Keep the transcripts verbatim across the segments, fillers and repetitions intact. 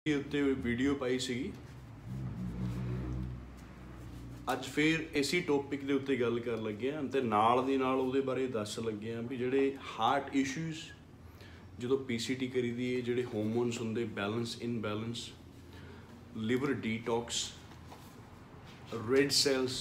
उत्ते वीडियो पाई सी अज फिर इसी टॉपिक के उत्ते गल कर लगे हैं ते नाल दी नाल उहदे बारे दस लगे हैं भी जिहड़े हार्ट इशूज़ जो पी सी टी करी दी है जिहड़े हार्मोन्स हुंदे balance imbalance liver detox red cells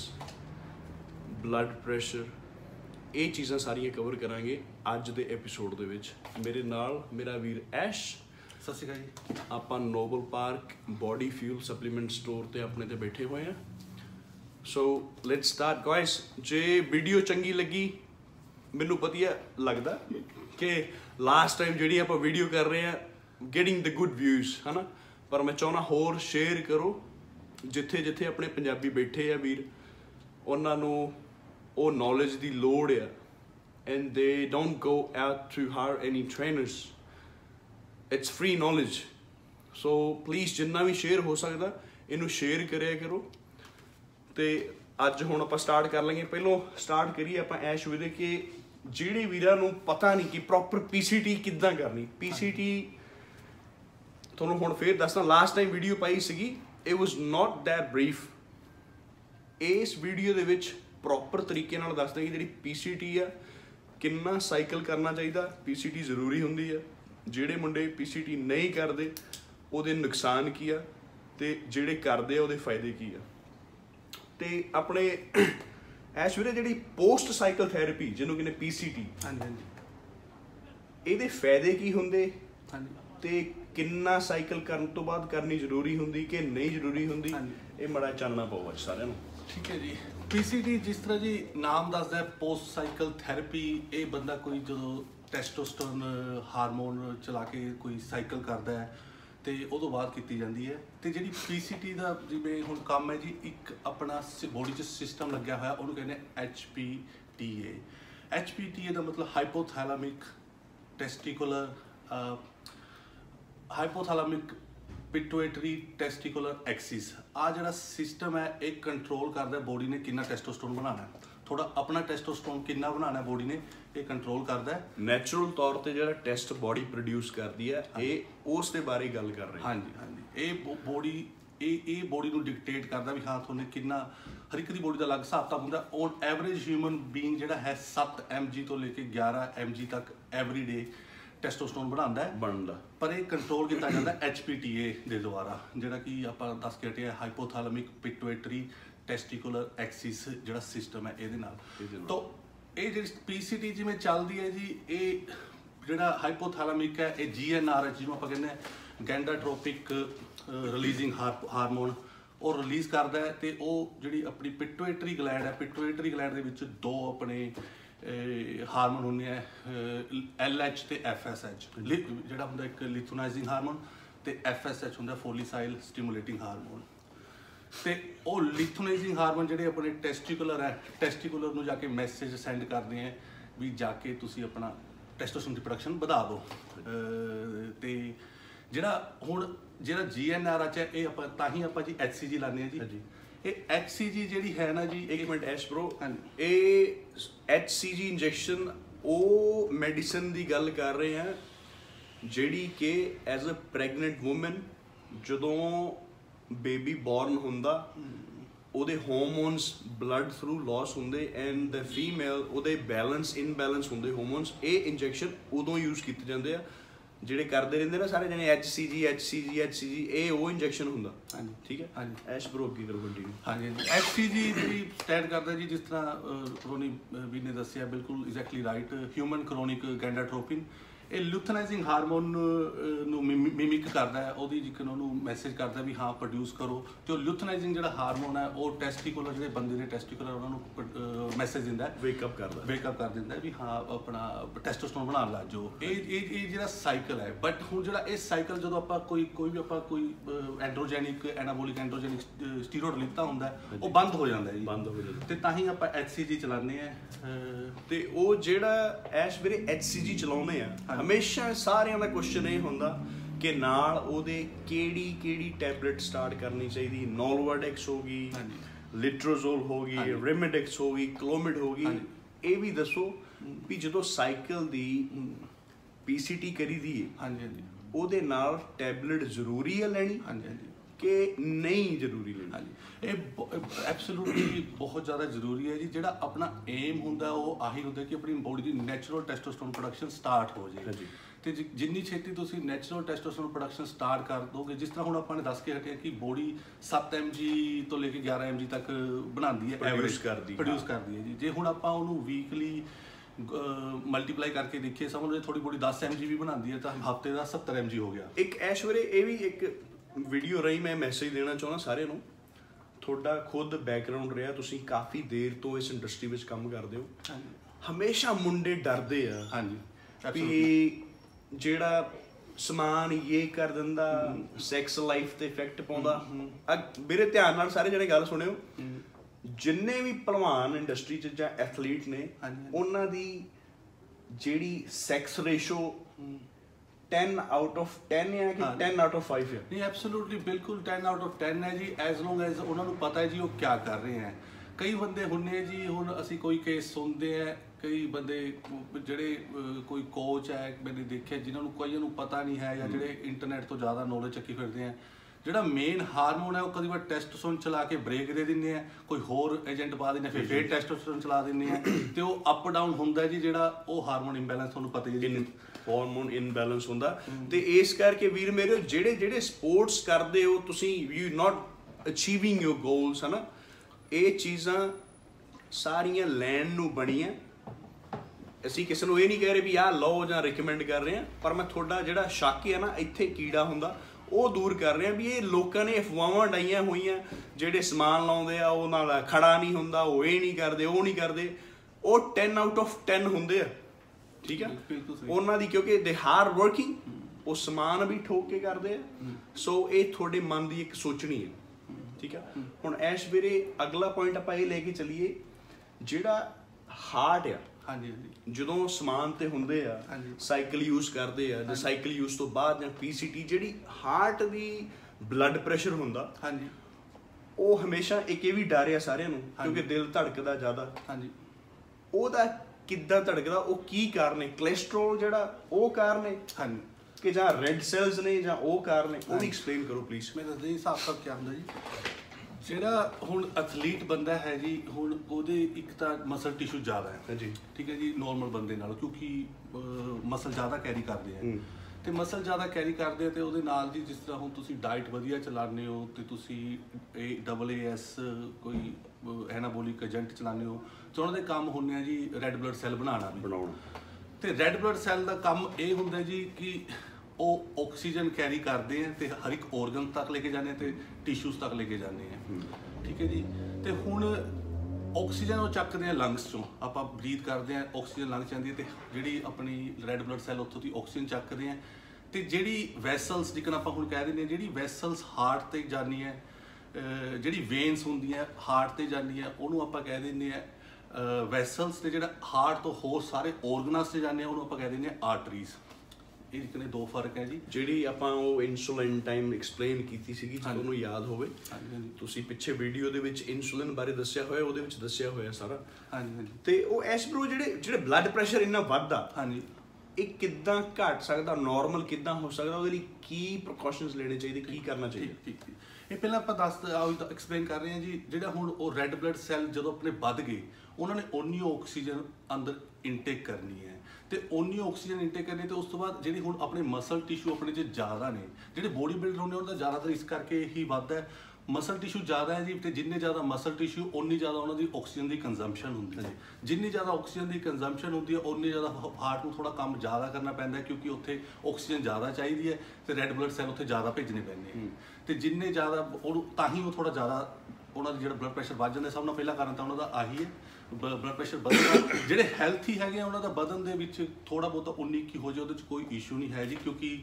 blood pressure ये चीज़ां सारियां कवर करांगे अज दे एपीसोड दे विच। मेरे नाल मेरा वीर ऐश सत श्री अकाल जी। ਆਪਾਂ Noble Park Body Fuel supplement store ते अपने ते बैठे हुए हैं। So let's start guys. जे वीडियो चंगी लगी मैनू पता लगता कि लास्ट टाइम जी आप वीडियो कर रहे हैं गेटिंग द गुड व्यूज़ है ना, पर मैं चाहना होर शेयर करो जिथे जिथे अपने पंजाबी बैठे आ वीर उन्होंने वो नॉलेज की लोड़ है and they don't go out to hire any trainers. It's free knowledge. So please जिन्ना भी शेयर हो सकता इनू शेयर कराया करो। तो अज हुण आपां स्टार्ट कर लेंगे। पहलों स्टार्ट करिए आपां ऐश वीरे कि जिहड़े वीरां नूं पता नहीं कि प्रॉपर पी सी टी किद्दां करनी। पी सी टी तुहानूं हुण फिर दसदा, लास्ट टाइम वीडियो पाई सीगी it was not that brief. इस वीडियो दे विच प्रॉपर तरीके नाल दसदा कि जिहड़ी पी सी टी आ किन्ना साइकिल करना चाहिए। पी सी टी जरूरी हुंदी है। ਜਿਹੜੇ ਮੁੰਡੇ पी सी टी नहीं करते ਉਹਦੇ ਨੁਕਸਾਨ ਕੀ ਆ ਤੇ ਜਿਹੜੇ ਕਰਦੇ ਆ ਉਹਦੇ ਫਾਇਦੇ ਕੀ ਆ। ਤੇ ਆਪਣੇ ਐਸ਼ ਵੀਰੇ ਜਿਹੜੀ ਪੋਸਟ ਸਾਈਕਲ ਥੈਰੇਪੀ ਜਿਹਨੂੰ ਕਹਿੰਦੇ पी सी टी ਹਾਂਜੀ ਹਾਂਜੀ ਇਹਦੇ ਫਾਇਦੇ ਕੀ ਹੁੰਦੇ ਹਾਂਜੀ ਤੇ ਕਿੰਨਾ ਸਾਈਕਲ ਕਰਨ ਤੋਂ ਬਾਅਦ ਕਰਨੀ ਜ਼ਰੂਰੀ ਹੁੰਦੀ ਕਿ ਨਹੀਂ ਜ਼ਰੂਰੀ ਹੁੰਦੀ, ਇਹ ਬੜਾ ਚਾਨਣਾ ਪਾਓ ਅੱਜ ਸਾਰਿਆਂ ਨੂੰ। ठीक है जी। पी सी टी जिस तरह जी नाम दसदा है पोस्ट साइकिल थैरेपी, ये बंदा कोई जो टैस्टोस्टेरोन हारमोन चला के कोई साइकिल करता है तो उदों बाद की जाती है। तो जी पी सी टी का जिवें हुण काम है जी एक अपना बॉडी च सिस्टम लग्या होया उहनूं कहने H P T A. H P T A का मतलब hypothalamic testicular hypothalamic pituitary testicular axis आ जिहड़ा सिस्टम है एक कंट्रोल करता है बॉडी ने कितना टेस्टोस्टेरोन बनाना है, थोड़ा अपना टेस्टोस्टेरोन कितना बनाना है बॉडी ने ये कंट्रोल करता है। नैचुरल तौर पर जो टेस्ट बॉडी प्रोड्यूस करती है ये उस दे बारे गल कर रहे हैं। हाँ जी हाँ जी। ये बॉडी ये ये बॉडी को डिकटेट करता भी हाँ थोड़े कितना हर एक की बॉडी का अलग हिसाब किताब होंगे। ऑन एवरेज ह्यूमन बीइंग जिहड़ा है सत्त एम जी तो लेके ग्यारह एम जी तक एवरी डे टेस्टोस्टेरोन बनाता है बनता, पर यह कंट्रोल किया जाता है एच पी टी ए के द्वारा जिहड़ा कि आप दस के हटे हाइपोथैलेमिक पिट्यूटरी टेस्टिकुलर एक्सिस जिहड़ा सिस्टम है ये नाल। तो ये जी पी सी टी जिवें चलदी है जी ये जिहड़ा हाइपोथैलेमिक है ये जी एन आर जिवें आपां कहने गैंडाट्रोपिक रिलीजिंग हारमोन और रिलीज़ करता है। तो वो जिहड़ी अपनी पिट्यूटरी ग्लैंड है पिट्यूटरी ग्लैंड दे विच दो अपने हारमोन होंगे एल एच तो एफ एस एच जिहड़ा हुंदा एक लिथोनाइजिंग हारमोन तो एफ एस एच हुंदा फोलिसाइल स्टिमुलेटिंग हारमोन। तो वो लिथोनाइजिंग हारमोन जिहड़े अपने टेस्टिकुलर है टेस्टिकुलर नूं जाके मैसेज सेंड करते हैं भी जाके तुसीं अपना टेस्टोस्टेरोन की प्रोडक्शन बढ़ा दो। तो जिहड़ा हुण जिहड़ा जी एन आर एच है ये आपां तां ही आपां जी एच सी जी लाने जी जी ये एच सी जी जी है ना जी। एक मिनट ऐश ब्रो, ये एच सी जी इंजैक्शन वो मैडिसन की गल कर रहे हैं जिहड़ी कि एज अ प्रैगनेंट वूमन जदों बेबी बॉर्न हुंदा ਉਹਦੇ ਹਾਰਮੋਨਸ ਬਲੱਡ ਥਰੂ ਲੌਸ ਹੁੰਦੇ ਐਂਡ ਦ ਫੀਮੇਲ ਉਹਦੇ ਬੈਲੈਂਸ ਇਨ ਬੈਲੈਂਸ ਹੁੰਦੇ ਹਾਰਮੋਨਸ। ਇਹ ਇੰਜੈਕਸ਼ਨ ਉਦੋਂ ਯੂਜ਼ ਕੀਤੇ ਜਾਂਦੇ ਆ ਜਿਹੜੇ ਕਰਦੇ ਰਹਿੰਦੇ ਨਾ ਸਾਰੇ ਜਣੇ ਐਚ ਸੀ ਜੀ ਐਚ ਸੀ ਜੀ ਐਚ ਸੀ ਜੀ ਇਹ ਉਹ ਇੰਜੈਕਸ਼ਨ ਹੁੰਦਾ। ਹਾਂਜੀ ਠੀਕ ਹੈ। ਹਾਂਜੀ ਐਸ਼ ਬਰੋ ਅੱਗੇ ਕਰੋ ਕੰਟੀਨਿਊ। ਹਾਂਜੀ ਹਾਂਜੀ ਐਚ ਸੀ ਜੀ ਜਿਹੜੀ ਸਟੈਂਡ ਕਰਦਾ ਜੀ ਜਿਸ ਤਰ੍ਹਾਂ ਰੋਨੀ ਵੀ ਨੇ ਦੱਸਿਆ ਬਿਲਕੁਲ exactly right. Human chorionic gonadotropin ਇਹ ਲੂਥਨਾਈਜ਼ਿੰਗ ਹਾਰਮੋਨ ਨੂੰ ਮਿਮਿਕ ਕਰਦਾ ਹੈ ਉਹਦੀ ਜਿਕਨ ਉਹਨੂੰ ਮੈਸੇਜ ਕਰਦਾ ਵੀ ਹਾਂ ਪ੍ਰੋਡਿਊਸ ਕਰੋ। ਤੇ ਉਹ ਲੂਥਨਾਈਜ਼ਿੰਗ ਜਿਹੜਾ ਹਾਰਮੋਨ ਹੈ ਉਹ ਟੈਸਟੀਕੂਲਰ ਜਿਹੜੇ ਬੰਦੇ ਦੇ ਟੈਸਟੀਕੂਲਰ ਉਹਨਾਂ ਨੂੰ ਮੈਸੇਜ ਦਿੰਦਾ ਹੈ ਵੇਕਅਪ ਕਰਦਾ ਵੇਕਅਪ ਕਰ ਦਿੰਦਾ ਵੀ ਹਾਂ ਆਪਣਾ ਟੈਸਟੋਸਟੇਰੋਨ ਬਣਾਉਣ ਲੱਗ ਜਾਓ। ਇਹ ਇਹ ਇਹ ਜਿਹੜਾ ਸਾਈਕਲ ਹੈ ਬਟ ਹੁਣ ਜਿਹੜਾ ਇਹ ਸਾਈਕਲ ਜਦੋਂ ਆਪਾਂ ਕੋਈ ਕੋਈ ਵੀ ਆਪਾਂ ਕੋਈ ਐਂਡਰੋਜੈਨਿਕ ਐਨਾਬੋਲਿਕ ਐਂਡਰੋਜੈਨਿਕ ਸਟੀਰੋਇਡ ਲਿੱਤਾ ਹੁੰਦਾ ਉਹ ਬੰਦ ਹੋ ਜਾਂਦਾ ਜੀ ਬੰਦ ਹੋ ਜਾਂਦਾ ਤੇ ਤਾਂ ਹੀ ਆਪਾਂ ਐਚ ਸੀ ਜੀ ਚਲਾਉਂਦੇ ਆ। ਤੇ ਉਹ ਜਿਹੜਾ ਐਸ਼ ਵੀਰੇ ਐਚ ਸੀ ਜੀ ਚਲਾਉਂਦੇ ਆ ਹਮੇਸ਼ਾ ਸਾਰਿਆਂ ਦਾ ਕੁਐਸਚਨ ਇਹ ਹੁੰਦਾ ਕਿ ਨਾਲ ਉਹਦੇ ਕਿਹੜੀ ਕਿਹੜੀ ਟੈਬਲੇਟ ਸਟਾਰਟ ਕਰਨੀ ਚਾਹੀਦੀ। ਨੋਲਵਾਡੈਕਸ ਹੋ ਗਈ, ਲਿਟਰੋਜ਼ੋਲ ਹੋ ਗਈ, ਰੈਮੇਡੈਕਸ ਹੋ ਗਈ, ਕਲੋਮਿਡ ਹੋ ਗਈ। ਇਹ ਵੀ ਦੱਸੋ ਵੀ ਜਦੋਂ ਸਾਈਕਲ ਦੀ ਪੀ ਸੀ ਟੀ ਕਰੀ ਦੀ ਹੈ ਹਾਂਜੀ ਹਾਂਜੀ ਉਹਦੇ ਨਾਲ ਟੈਬਲੇਟ ਜ਼ਰੂਰੀ ਹੈ ਲੈਣੀ ਹਾਂਜੀ ਹਾਂਜੀ ਕਿ ਨਹੀਂ ਜ਼ਰੂਰੀ ਲੈਣੀ? ਹਾਂਜੀ ਇਹ ਐਬਸੋਲੂਟਲੀ ਬਹੁਤ ਜ਼ਿਆਦਾ ਜ਼ਰੂਰੀ ਹੈ ਜੀ। ਜਿਹੜਾ ਆਪਣਾ ਏਮ ਹੁੰਦਾ ਉਹ ਆਹੀ ਹੁੰਦਾ ਕਿ ਆਪਣੀ ਬੋਡੀ ਦੀ ਨੈਚੁਰਲ ਟੈਸਟੋਸਟੇਰੋਨ ਪ੍ਰੋਡਕਸ਼ਨ ਸਟਾਰਟ ਹੋ ਜਾਏ। ਹਾਂਜੀ। ਤੇ ਜਿੰਨੀ ਛੇਤੀ ਤੁਸੀਂ ਨੈਚੁਰਲ ਟੈਸਟੋਸਟੇਰੋਨ ਪ੍ਰੋਡਕਸ਼ਨ ਸਟਾਰਟ ਕਰ ਦੋਗੇ, ਜਿਸ ਤਰ੍ਹਾਂ ਹੁਣ ਆਪਾਂ ਨੇ ਦੱਸ ਕੇ ਹਟਿਆ ਕਿ ਬੋਡੀ ਸੱਤ ਐਮ ਜੀ ਤੋਂ ਲੈ ਕੇ ਗਿਆਰਾਂ ਐਮ ਜੀ ਤੱਕ ਬਣਾਉਂਦੀ ਹੈ, ਐਵਰੇਜ ਕਰਦੀ ਪ੍ਰੋਡਿਊਸ ਕਰਦੀ ਹੈ ਜੀ। ਜੇ ਹੁਣ ਆਪਾਂ ਉਹਨੂੰ ਵੀਕਲੀ ਮਲਟੀਪਲਾਈ ਕਰਕੇ ਦੇਖੀਏ, ਸਮਝ ਲਓ ਥੋੜੀ ਬੋਡੀ ਦਸ ਐਮ ਜੀ ਵੀ ਬਣਾਉਂਦੀ ਹੈ ਤਾਂ ਹਫਤੇ ਦਾ ਸੱਤਰ ਐਮ ਜੀ ਹੋ ਗਿਆ। ਇੱਕ ਐਸ਼ਵਰੇ ਇਹ ਵੀ ਇੱਕ ਵੀਡੀਓ ਰਹੀ, ਮੈਂ ਮੈਸੇਜ ਦੇਣਾ ਚਾਹੁੰਦਾ ਸਾਰਿਆਂ ਨੂੰ, ਤੁਹਾਡਾ ਖੁਦ ਬੈਕਗਰਾਉਂਡ ਰਿਹਾ, ਤੁਸੀਂ ਕਾਫੀ ਦੇਰ ਤੋਂ ਇਸ ਇੰਡਸਟਰੀ ਵਿੱਚ ਕੰਮ ਕਰਦੇ ਹੋ। ਹਮੇਸ਼ਾ ਮੁੰਡੇ ਡਰਦੇ ਆ ਹਾਂਜੀ ਵੀ ਜਿਹੜਾ ਸਮਾਨ ਇਹ ਕਰ ਦਿੰਦਾ, ਸੈਕਸ ਲਾਈਫ ਤੇ ਇਫੈਕਟ ਪਾਉਂਦਾ। ਮੇਰੇ ਧਿਆਨ ਨਾਲ ਸਾਰੇ ਜਿਹੜੇ ਗੱਲ ਸੁਣਿਓ, ਜਿੰਨੇ ਵੀ ਭਲਵਾਨ ਇੰਡਸਟਰੀ 'ਚ ਜਾਂ ਐਥਲੀਟ ਨੇ, ਉਹਨਾਂ ਦੀ ਜਿਹੜੀ sex ratio ten out of ten ਹੈ ਕਿ ten out of five ਹੈ? ਨਹੀਂ, ਐਬਸੋਲੂਟਲੀ ਬਿਲਕੁਲ ten out of ten ਹੈ ਜੀ, ਐਜ਼ ਲੌਂਗ ਐਜ਼ ਉਹਨਾਂ ਨੂੰ ਪਤਾ ਹੈ ਜੀ ਉਹ ਕਿਆ ਕਰ ਰਹੇ ਹੈ। ਕਈ ਬੰਦੇ ਹੁੰਦੇ ਜੀ, ਹੁਣ ਅਸੀਂ ਕੋਈ ਕੇਸ ਸੁਣਦੇ ਆ, ਕਈ ਬੰਦੇ ਜਿਹੜੇ ਕੋਈ ਕੋਚ ਹੈ ਮੈंने ਦੇਖਿਆ ਜਿਨ੍ਹਾਂ ਨੂੰ ਕਈਆਂ ਨੂੰ ਪਤਾ ਨਹੀਂ ਹੈ, ਜਾਂ ਜਿਹੜੇ ਇੰਟਰਨੈਟ ਤੋਂ ਜ਼ਿਆਦਾ ਨੌਲੇਜ ਚੱਕੀ ਫਿਰਦੇ ਆ, ਜਿਹੜਾ ਮੇਨ ਹਾਰਮੋਨ ਹੈ ਉਹ ਕਦੀ ਵਾਰ ਟੈਸਟੋਸਟੇਰੋਨ ਚਲਾ ਕੇ ਬ੍ਰੇਕ ਦੇ ਦਿੰਦੇ ਆ, ਕੋਈ ਹੋਰ ਏਜੰਟ ਪਾ ਦਿੰਦੇ, ਫਿਰ ਫੇਰ ਟੈਸਟੋਸਟੇਰੋਨ ਚਲਾ ਦਿੰਦੇ ਆ, ਤੇ ਉਹ ਅਪ ਡਾਊਨ ਹੁੰਦਾ ਜੀ, ਜਿਹੜਾ ਉਹ ਹਾਰਮੋਨ ਇੰਬੈਲੈਂਸ ਤੁਹਾਨੂੰ ਪਤਾ ਹੀ ਹੈ, ਹਾਰਮੋਨ ਇਨਬੈਲੈਂਸ ਹੁੰਦਾ। ਤੇ ਇਸ ਕਰਕੇ ਵੀਰ ਮੇਰੇ, ਜਿਹੜੇ ਜਿਹੜੇ ਸਪੋਰਟਸ ਕਰਦੇ ਹੋ ਤੁਸੀਂ, you not achieving your goals, ਹੈ ਨਾ, ਇਹ ਚੀਜ਼ਾਂ ਸਾਰੀਆਂ ਲੈਣ ਨੂੰ ਬਣੀਆਂ। ਅਸੀਂ ਕਿਸੇ ਨੂੰ ਇਹ ਨਹੀਂ ਕਹਿ ਰਹੇ ਵੀ ਆਹ ਲਓ ਜਾਂ ਰਿਕਮੈਂਡ ਕਰ ਰਹੇ ਹਾਂ, ਪਰ ਮੈਂ ਤੁਹਾਡਾ ਜਿਹੜਾ ਸ਼ੱਕ ਹੈ ਨਾ ਇੱਥੇ ਕੀੜਾ ਹੁੰਦਾ ਉਹ ਦੂਰ ਕਰ ਰਹੇ ਹਾਂ ਵੀ ਇਹ ਲੋਕਾਂ ਨੇ ਅਫਵਾਹਾਂ ਡਾਈਆਂ ਹੋਈਆਂ, ਜਿਹੜੇ ਸਮਾਨ ਲਾਉਂਦੇ ਆ ਉਹ ਨਾਲ ਖੜਾ ਨਹੀਂ ਹੁੰਦਾ, ਉਹ ਇਹ ਨਹੀਂ ਕਰਦੇ, ਉਹ ਨਹੀਂ ਕਰਦੇ, ਉਹ ten out of ten ਹੁੰਦੇ ਆ, ਠੀਕ ਆ ਉਹਨਾਂ ਦੀ, ਕਿਉਂਕਿ ਦੇ ਹਾਰਡ ਵਰਕਿੰਗ, ਉਹ ਸਮਾਨ ਵੀ ਠੋਕ ਕੇ ਕਰਦੇ ਆ। ਸੋ ਇਹ ਤੁਹਾਡੇ ਮਨ ਦੀ ਇੱਕ ਸੋਚਣੀ ਹੈ, ਠੀਕ ਆ। ਹੁਣ ਐਸ਼ ਵੀਰੇ ਅਗਲਾ ਪੁਆਇੰਟ ਆਪਾਂ ਇਹ ਲੈ ਕੇ ਚੱਲੀਏ, ਜਿਹੜਾ ਹਾਰਟ ਆ, ਹਾਂਜੀ ਹਾਂਜੀ, ਜਦੋਂ ਸਮਾਨ ਤੇ ਹੁੰਦੇ ਆ, ਸਾਈਕਲ ਯੂਜ਼ ਕਰਦੇ ਆ, ਜਾਂ ਸਾਈਕਲ ਯੂਜ਼ ਤੋਂ ਬਾਅਦ ਜਾਂ ਪੀਸੀਟੀ, ਜਿਹੜੀ ਹਾਰਟ ਦੀ ਬਲੱਡ ਪ੍ਰੈਸ਼ਰ ਹੁੰਦਾ, ਹਾਂਜੀ, ਉਹ ਹਮੇਸ਼ਾ ਇੱਕ ਇਹ ਵੀ ਡਰ ਆ ਸਾਰਿਆਂ ਨੂੰ, ਕਿਉਂਕਿ ਦਿਲ ਧੜਕਦਾ ਜ਼ਿਆਦਾ, ਹਾਂਜੀ, ਉਹਦਾ ਕਿੱਦਾਂ ਧੜਕਦਾ, ਉਹ ਕੀ ਕਾਰਨ ਹੈ? ਕੋਲੇਸਟ੍ਰੋਲ ਜਿਹੜਾ ਉਹ ਕਾਰਨ ਹੈ, ਹਾਂਜੀ, ਕਿ ਜਾਂ ਰੈੱਡ ਸੈਲਸ ਨੇ, ਜਾਂ ਉਹ ਕਾਰਨ ਹੈ? ਉਹ ਵੀ ਐਕਸਪਲੇਨ ਕਰੋ ਪਲੀਜ਼। ਮੈਂ ਦੱਸਦਾ ਜੀ ਹਿਸਾਬ ਕਿਤਾਬ ਕਿਆ ਹੁੰਦਾ ਜੀ। ਜਿਹੜਾ ਹੁਣ ਐਥਲੀਟ ਬੰਦਾ ਹੈ ਜੀ, ਹੁਣ ਉਹਦੇ ਇੱਕ ਤਾਂ ਮਸਲ ਟਿਸ਼ੂ ਜ਼ਿਆਦਾ ਹੈ, ਹਾਂਜੀ, ਠੀਕ ਹੈ ਜੀ, ਨੋਰਮਲ ਬੰਦੇ ਨਾਲੋਂ, ਕਿਉਂਕਿ ਮਸਲ ਜ਼ਿਆਦਾ ਕੈਰੀ ਕਰਦੇ ਆ, ਤੇ ਮਸਲ ਜ਼ਿਆਦਾ ਕੈਰੀ ਕਰਦੇ ਆ, ਤੇ ਉਹਦੇ ਨਾਲ ਜੀ ਜਿਸ ਤਰ੍ਹਾਂ ਹੁਣ ਤੁਸੀਂ ਡਾਈਟ ਵਧੀਆ ਚਲਾਉਂਦੇ ਹੋ, ਤੇ ਤੁਸੀਂ ਇਹ ਡਬਲ ਏ ਐਸ ਕੋਈ ਐਨਾਬੋਲਿਕ ਏਜੰਟ ਚਲਾਉਂਦੇ ਹੋ, ਤੇ ਉਹਨਾਂ ਦੇ ਕੰਮ ਹੁੰਦੇ ਆ ਜੀ ਰੈੱਡ ਬਲੱਡ ਸੈੱਲ ਬਣਾਉਣਾ ਬਣਾਉਣਾ ਤੇ ਰੈੱਡ ਬਲੱਡ ਸੈੱਲ ਦਾ ਕੰਮ ਇਹ ਹੁੰਦਾ ਜੀ ਕਿ ਉਹ ਆਕਸੀਜਨ ਕੈਰੀ ਕਰਦੇ ਆ, ਤੇ ਹਰ ਇੱਕ ਔਰਗਨ ਤੱਕ ਲੈ ਕੇ ਜਾਂਦੇ ਆ, ਤੇ ਟਿਸ਼ੂਜ਼ ਤੱਕ ਲੈ ਕੇ ਜਾਂਦੇ ਆ, ਠੀਕ ਹੈ ਜੀ। ਤੇ ਹੁਣ ਆਕਸੀਜਨ ਉਹ ਚੱਕਦੇ ਆ ਲੰਗਸ ਚੋਂ, ਆਪਾਂ ਬਰੀਥ ਕਰਦੇ ਆ, ਆਕਸੀਜਨ ਲੰਗ 'ਚ ਜਾਂਦੀ ਹੈ, ਤੇ ਜਿਹੜੀ ਆਪਣੀ ਰੈੱਡ ਬਲੱਡ ਸੈੱਲ ਉੱਥੋਂ ਦੀ ਆਕਸੀਜਨ ਚੱਕਦੇ ਆ, ਤੇ ਜਿਹੜੀ ਵੈਸਲਸ, ਜਿਕਨ ਆਪਾਂ ਹੁਣ ਕਹਿ ਦਿੰਦੇ ਹਾਂ, ਜਿਹੜੀ ਵੈਸਲਸ ਹਾਰਟ ਤੇ ਜਾਂਦੀ ਹੈ, ਜਿਹੜੀ ਵੇਨਸ ਹੁੰਦੀਆਂ ਹਾਰਟ ਤੇ ਜਾਂਦੀਆਂ, ਉਹਨੂੰ ਆਪਾਂ ਕਹਿ ਦਿੰਦੇ ਆ ਵੈਸਲਸ, ਤੇ ਜਿਹੜਾ ਹਾਰਟ ਤੋਂ ਹੋਰ ਸਾਰੇ ਔਰਗਨਸ 'ਤੇ ਜਾਂਦੇ ਆ ਉਹਨੂੰ ਆਪਾਂ ਕਹਿ ਦਿੰਦੇ ਆ ਆਰਟਰੀਜ਼। ਇਹ ਕਿਨੇ ਦੋ ਫਰਕ ਹੈ ਜੀ। ਜਿਹੜੀ ਆਪਾਂ ਉਹ ਇਨਸੂਲਿਨ ਟਾਈਮ ਐਕਸਪਲੇਨ ਕੀਤੀ ਸੀਗੀ, ਜੇ ਤੁਹਾਨੂੰ ਯਾਦ ਹੋਵੇ, ਤੁਸੀਂ ਪਿੱਛੇ ਵੀਡੀਓ ਦੇ ਵਿੱਚ ਇਨਸੂਲਿਨ ਬਾਰੇ ਦੱਸਿਆ ਹੋਇਆ, ਉਹਦੇ ਵਿੱਚ ਦੱਸਿਆ ਹੋਇਆ ਸਾਰਾ, ਹਾਂਜੀ ਹਾਂਜੀ। ਤੇ ਉਹ ਐਸ ਬਰੋ ਜਿਹੜੇ ਜਿਹੜੇ ਬਲੱਡ ਪ੍ਰੈਸ਼ਰ ਇੰਨਾ ਵੱਧਦਾ, ਹਾਂਜੀ, ਇਹ ਕਿੱਦਾਂ ਘਟ ਸਕਦਾ, ਨਾਰਮਲ ਕਿੱਦਾਂ ਹੋ ਸਕਦਾ, ਉਹਦੇ ਲਈ ਕੀ ਪ੍ਰੀਕਾਸ਼ਨਸ ਲੈਣੇ ਚਾਹੀਦੇ, ਕੀ ਕਰਨਾ ਚਾਹੀਦਾ? ਠੀਕ ਠੀਕ ਇਹ ਪਹਿਲਾਂ ਆਪਾਂ ਦੱਸ ਐਕਸਪਲੇਨ ਕਰ ਰਹੇ ਹਾਂ ਜੀ। ਜਿਹੜਾ ਹੁਣ ਉਹ ਰੈੱਡ ਬਲੱਡ ਸੈੱਲ ਜਦੋਂ ਆਪਣੇ ਵੱਧ ਗਏ, ਉਹਨਾਂ ਨੇ ਓਨੀ ਆਕਸੀਜਨ ਅੰਦਰ ਇਨਟੇਕ ਕਰਨੀ ਹੈ, ਤੇ ਓਨੀ ਆਕਸੀਜਨ ਇਨਟੇਕ ਕਰਨੀ, ਤੇ ਉਸ ਤੋਂ ਬਾਅਦ ਜਿਹੜੀ ਹੁਣ ਆਪਣੇ ਮਸਲ ਟਿਸ਼ੂ ਆਪਣੇ 'ਚ ਜ਼ਿਆਦਾ ਨੇ, ਜਿਹੜੇ ਬੋਡੀ ਬਿਲਡਰ ਹੁੰਦੇ ਉਹਨਾਂ ਦਾ ਜ਼ਿਆਦਾਤਰ ਇਸ ਕਰਕੇ ਹੀ ਵੱਧਦਾ ਹੈ, ਮਸਲ ਟਿਸ਼ੂ ਜ਼ਿਆਦਾ ਹੈ ਜੀ, ਤੇ ਜਿੰਨੇ ਜ਼ਿਆਦਾ ਮਸਲ ਟਿਸ਼ੂ ਉਨੀ ਜ਼ਿਆਦਾ ਉਹਨਾਂ ਦੀ ਆਕਸੀਜਨ ਦੀ ਕੰਜ਼ੰਪਸ਼ਨ ਹੁੰਦੀ ਹੈ। ਜਿੰਨੀ ਜ਼ਿਆਦਾ ਆਕਸੀਜਨ ਦੀ ਕੰਜ਼ੰਪਸ਼ਨ ਹੁੰਦੀ ਹੈ, ਉਨੀ ਜ਼ਿਆਦਾ ਹਾਰਟ ਨੂੰ ਥੋੜਾ ਕੰਮ ਜ਼ਿਆਦਾ ਕਰਨਾ ਪੈਂਦਾ, ਕਿਉਂਕਿ ਉੱਥੇ ਆਕਸੀਜਨ ਜ਼ਿਆਦਾ ਚਾਹੀਦੀ ਹੈ, ਤੇ ਰੈੱਡ ਬਲੱਡ ਸੈੱਲ ਉੱਥੇ ਜ਼ਿਆਦਾ ਭੇਜਣੇ ਪੈਂਦੇ ਹੈ, ਤੇ ਜਿੰਨੇ ਜ਼ਿਆਦਾ ਉਹਨੂੰ ਤਾਂ ਹੀ ਉਹ ਥੋੜਾ ਜ਼ਿਆਦਾ ਉਹਨਾਂ ਦਾ ਜਿਹੜਾ ਬਲੱਡ ਪ੍ਰੈਸ਼ਰ ਵੱਧ ਜਾਂਦਾ। ਸਭ ਤੋਂ ਪਹਿਲਾ ਕਾਰਨ ਤਾਂ ਉਹਨਾਂ ਦਾ ਆਹੀ ਹੈ, ਬਲੱਡ ਪ੍ਰੈਸ਼ਰ ਵਧਣਾ। ਜਿਹੜੇ ਹੈਲਥੀ ਹੈਗੇ ਆ ਉਹਨਾਂ ਦਾ ਵਧਣ ਦੇ ਵਿੱਚ ਥੋੜਾ ਬਹੁਤਾ ਉਨੀ ਕੀ ਹੋ ਜਾਏ, ਉਹਦੇ 'ਚ ਕੋਈ ਇਸ਼ੂ ਨਹੀਂ ਹੈ ਜੀ, ਕਿਉਂਕਿ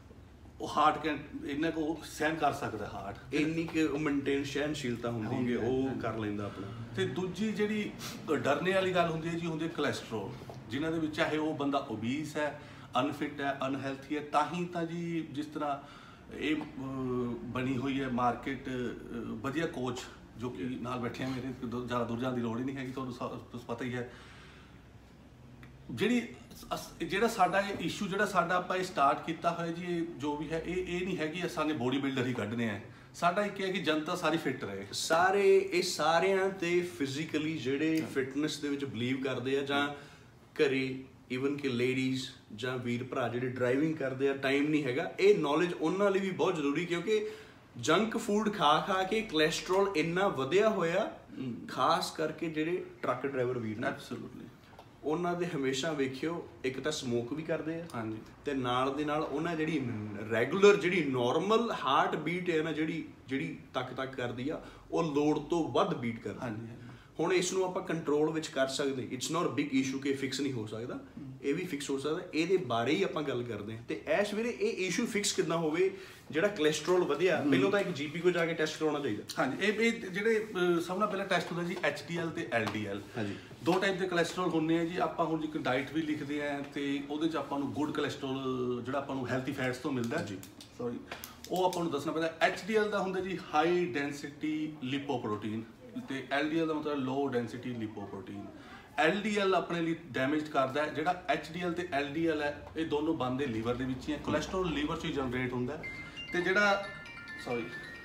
ਉਹ ਹਾਰਟ ਕੈਨ ਇੰਨਾ ਕੁ ਸਹਿਣ ਕਰ ਸਕਦਾ, ਹਾਰਟ ਇੰਨੀ ਕੁ ਮੇਨਟੇਨ ਸਹਿਣਸ਼ੀਲਤਾ ਹੁੰਦੀ ਹੈ, ਉਹ ਕਰ ਲੈਂਦਾ ਆਪਣਾ। ਤੇ ਦੂਜੀ ਜਿਹੜੀ ਡਰਨੇ ਵਾਲੀ ਗੱਲ ਹੁੰਦੀ ਹੈ ਜੀ, ਹੁੰਦੀ ਹੈ ਕੋਲੈਸਟਰੋਲ, ਜਿਨ੍ਹਾਂ ਦੇ ਵਿੱਚ ਚਾਹੇ ਉਹ ਬੰਦਾ ਓਬੀਸ ਹੈ, ਅਨਫਿਟ ਹੈ, ਅਨਹੈਲਥੀ ਹੈ, ਤਾਂ ਹੀ ਤਾਂ ਜੀ ਜਿਸ ਤਰ੍ਹਾਂ ਇਹ ਬਣੀ ਹੋਈ ਹੈ ਮਾਰਕੀਟ, ਵਧੀਆ ਕੋਚ ਜੋ ਕਿ ਨਾਲ ਬੈਠੇ ਆ ਮੇਰੇ, ਜ਼ਿਆਦਾ ਦੂਰ ਜਾਣ ਦੀ ਲੋੜ ਹੀ ਨਹੀਂ ਹੈਗੀ, ਤੁਹਾਨੂੰ ਤੁਹਾਨੂੰ ਪਤਾ ਹੀ ਹੈ। ਜਿਹੜੀ ਜਿਹੜਾ ਸਾਡਾ ਇਹ ਇਸ਼ੂ ਜਿਹੜਾ ਸਾਡਾ ਆਪਾਂ ਇਹ ਸਟਾਰਟ ਕੀਤਾ ਹੋਇਆ ਜੀ, ਇਹ ਜੋ ਵੀ ਹੈ ਇਹ ਇਹ ਨਹੀਂ ਹੈ ਕਿ ਅਸਾਂ ਨੇ ਬੋਡੀ ਬਿਲਡਰ ਹੀ ਕੱਢਣੇ ਆ। ਸਾਡਾ ਇੱਕ ਹੈ ਕਿ ਜਨਤਾ ਸਾਰੀ ਫਿੱਟ ਰਹੇ। ਸਾਰੇ ਇਹ ਸਾਰਿਆਂ ਤੇ ਫਿਜ਼ੀਕਲੀ ਜਿਹੜੇ ਫਿਟਨੈਸ ਦੇ ਵਿੱਚ ਬਲੀਵ ਕਰਦੇ ਆ, ਜਾਂ ਘਰੇ ਈਵਨ ਕਿ ਲੇਡੀਜ਼ ਜਾਂ ਵੀਰ ਭਰਾ ਜਿਹੜੇ ਡਰਾਈਵਿੰਗ ਕਰਦੇ ਆ, ਟਾਈਮ ਨਹੀਂ ਹੈਗਾ, ਇਹ ਨੌਲੇਜ ਉਹਨਾਂ ਲਈ ਵੀ ਬਹੁਤ ਜ਼ਰੂਰੀ, ਕਿਉਂਕਿ ਜੰਕ ਫੂਡ ਖਾ ਖਾ ਕੇ ਕੋਲੈਸਟਰੋਲ ਇੰਨਾ ਵਧਿਆ ਹੋਇਆ, ਖਾਸ ਕਰਕੇ ਜਿਹੜੇ ਟਰੱਕ ਡਰਾਈਵਰ ਵੀਰ ਨੇ। ਐਬਸੋਲੂਟਲੀ। ਉਹਨਾਂ ਦੇ ਹਮੇਸ਼ਾ ਵੇਖਿਓ, ਇੱਕ ਤਾਂ ਸਮੋਕ ਵੀ ਕਰਦੇ ਆ, ਹਾਂਜੀ, ਤੇ ਨਾਲ ਦੇ ਨਾਲ ਉਹਨਾਂ ਜਿਹੜੀ ਰੈਗੂਲਰ ਜਿਹੜੀ ਨੋਰਮਲ ਹਾਰਟ ਬੀਟ ਹੈ ਨਾ, ਜਿਹੜੀ ਜਿਹੜੀ ਤੱਕ ਤੱਕ ਕਰਦੀ ਆ, ਉਹ ਲੋੜ ਤੋਂ ਵੱਧ ਬੀਟ ਕਰਦੀ। ਹਾਂਜੀ। ਹੁਣ ਇਸ ਨੂੰ ਆਪਾਂ ਕੰਟਰੋਲ ਵਿੱਚ ਕਰ ਸਕਦੇ। ਇਟਸ ਨਾਟ ਬਿਗ ਇਸ਼ੂ ਕਿ ਫਿਕਸ ਨਹੀਂ ਹੋ ਸਕਦਾ, ਇਹ ਵੀ ਫਿਕਸ ਹੋ ਸਕਦਾ। ਇਹਦੇ ਬਾਰੇ ਹੀ ਆਪਾਂ ਗੱਲ ਕਰਦੇ ਹਾਂ। ਤੇ ਐਸ ਵੀਰੇ ਇਹ ਇਸ਼ੂ ਫਿਕਸ ਕਿੱਦਾਂ ਹੋਵੇ ਜਿਹੜਾ ਕੋਲੈਸਟਰੋਲ ਵਧਿਆ? ਪਹਿਲਾਂ ਤਾਂ ਇੱਕ ਜੀਪੀ ਕੋ ਜਾ ਕੇ ਟੈਸਟ ਕਰਾਉਣਾ ਚਾਹੀਦਾ। ਹਾਂਜੀ, ਇਹ ਇਹ ਜਿਹੜੇ ਸਭ ਨਾਲ ਪਹਿਲਾਂ ਟੈਸਟ ਹੁੰਦਾ ਜੀ ਐਚ ਡੀ ਐਲ ਤੇ ਐਲ ਡੀ ਐਲ। ਹਾਂਜੀ, ਦੋ ਟਾਈਪ ਦੇ ਕੋਲੈਸਟਰੋਲ ਹੁੰਦੇ ਆ ਜੀ। ਆਪਾਂ ਹੁਣ ਇੱਕ ਡਾਈਟ ਵੀ ਲਿਖਦੇ ਆ ਤੇ ਉਹਦੇ 'ਚ ਆਪਾਂ ਨੂੰ ਗੁੱਡ ਕੋਲੈਸਟਰੋਲ ਜਿਹੜਾ ਆਪਾਂ ਨੂੰ ਹੈਲਥੀ ਫੈਟਸ ਤੋਂ ਮਿਲਦਾ ਜੀ, ਸੌਰੀ, ਉਹ ਆਪਾਂ ਨੂੰ ਦੱਸਣਾ ਪੈਂਦਾ। ਐਚ ਡੀ ਐਲ ਦਾ ਹੁੰਦਾ ਜੀ ਹਾਈ ਡੈਂਸਿਟੀ ਲਿਪੋਪ੍ਰੋਟੀਨ, ਤੇ ਐਲ ਡੀ ਐਲ ਦਾ ਮਤਲਬ low density lipoprotein. L D L ਆਪਣੇ ਲਈ ਡੈਮੇਜ ਕਰਦਾ ਹੈ। ਜਿਹੜਾ ਐਚ ਡੀ ਐਲ ਤੇ ਐਲ ਡੀ ਐਲ ਹੈ, ਇਹ ਦੋਨੋਂ ਬਣਦੇ ਲੀਵਰ ਦੇ ਵਿੱਚ ਹੀ ਹੈ। ਕੋਲੈਸਟਰੋਲ ਲੀਵਰ 'ਚ ਹੀ ਜਨਰੇਟ ਹੁੰਦਾ ਹੈ, ਤੇ ਜਿਹੜਾ ਸੌਰੀ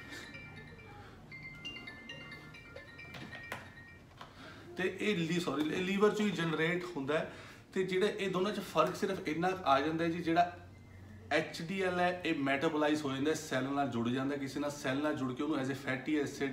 ਤੇ ਇਹ ਲੀ ਸੌਰੀ ਇਹ ਲੀਵਰ 'ਚ ਹੀ ਜਨਰੇਟ ਹੁੰਦਾ ਹੈ। ਤੇ ਜਿਹੜੇ ਇਹ ਦੋਨਾਂ 'ਚ ਫਰਕ ਸਿਰਫ ਇੰਨਾ ਆ ਜਾਂਦਾ ਜੀ, ਜਿਹੜਾ ਐਚ ਡੀ ਐਲ ਹੈ ਇਹ ਮੈਟਾਬੋਲਾਈਜ਼ ਹੋ ਜਾਂਦਾ, ਸੈੱਲ ਨਾਲ ਜੁੜ ਜਾਂਦਾ, ਕਿਸੇ ਨਾਲ ਸੈੱਲ ਨਾਲ ਜੁੜ ਕੇ ਉਹਨੂੰ ਐਜ਼ ਏ ਫੈਟੀ ਐਸਿਡ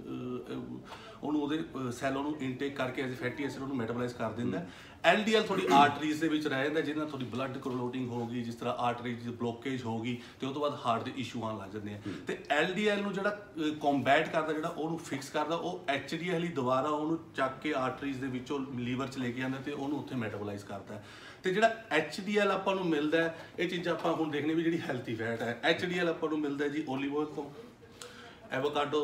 ਉਹਨੂੰ ਉਹਦੇ ਸੈੱਲ ਉਹਨੂੰ ਇਨਟੇਕ ਕਰਕੇ ਐਜ਼ ਏ ਫੈਟੀ ਐਸਿਡ ਉਹਨੂੰ ਮੈਟਾਬੋਲਾਈਜ਼ ਕਰ ਦਿੰਦਾ। ਐਲ ਡੀ ਐਲ ਥੋੜੀ ਆਰਟਰੀਜ਼ ਦੇ ਵਿੱਚ ਰਹਿ ਜਾਂਦਾ, ਜਿਹਦੇ ਨਾਲ ਥੋੜੀ ਬਲੱਡ ਕਲੋਟਿੰਗ ਹੋ ਗਈ, ਜਿਸ ਤਰ੍ਹਾਂ ਆਰਟਰੀਜ਼ ਦੀ ਬਲੋਕੇਜ ਹੋ ਗਈ, ਤੇ ਉਹ ਤੋਂ ਬਾਅਦ ਹਾਰਟ ਦੇ ਇਸ਼ੂ ਆਉਣ ਲੱਗ ਜਾਂਦੇ ਆ। ਤੇ ਐਲ ਡੀ ਐਲ ਨੂੰ ਜਿਹੜਾ ਕੰਬੈਟ ਕਰਦਾ, ਜਿਹੜਾ ਉਹਨੂੰ ਫਿਕਸ ਕਰਦਾ, ਉਹ ਐਚ ਡੀ ਐਲ ਹੀ ਦੁਬਾਰਾ ਉਹਨੂੰ ਚੱਕ ਕੇ ਆਰਟਰੀਜ਼ ਦੇ ਵਿੱਚੋਂ ਲੀਵਰ 'ਚ ਲੈ ਕੇ ਆਉਂਦਾ ਤੇ ਉਹਨੂੰ ਉੱਥੇ ਮੈਟਾਬੋਲਾਈਜ਼ ਕਰਦਾ। ਤੇ ਜਿਹੜਾ ਐਚ ਡੀ ਐਲ ਆਪਾਂ ਨੂੰ ਮਿਲਦਾ, ਇਹ ਚੀਜ਼ਾਂ ਆਪਾਂ ਹੁਣ ਦੇਖਣੇ ਵੀ ਜਿਹੜੀ ਹੈਲਥੀ ਫੈਟ ਹੈ। ਐਚ ਡੀ ਐਲ ਆਪਾਂ ਨੂੰ ਮਿਲਦਾ ਜੀ ਓਲੀਵ ਆਇਲ ਤੋਂ, ਐਵੋਕਾਡੋ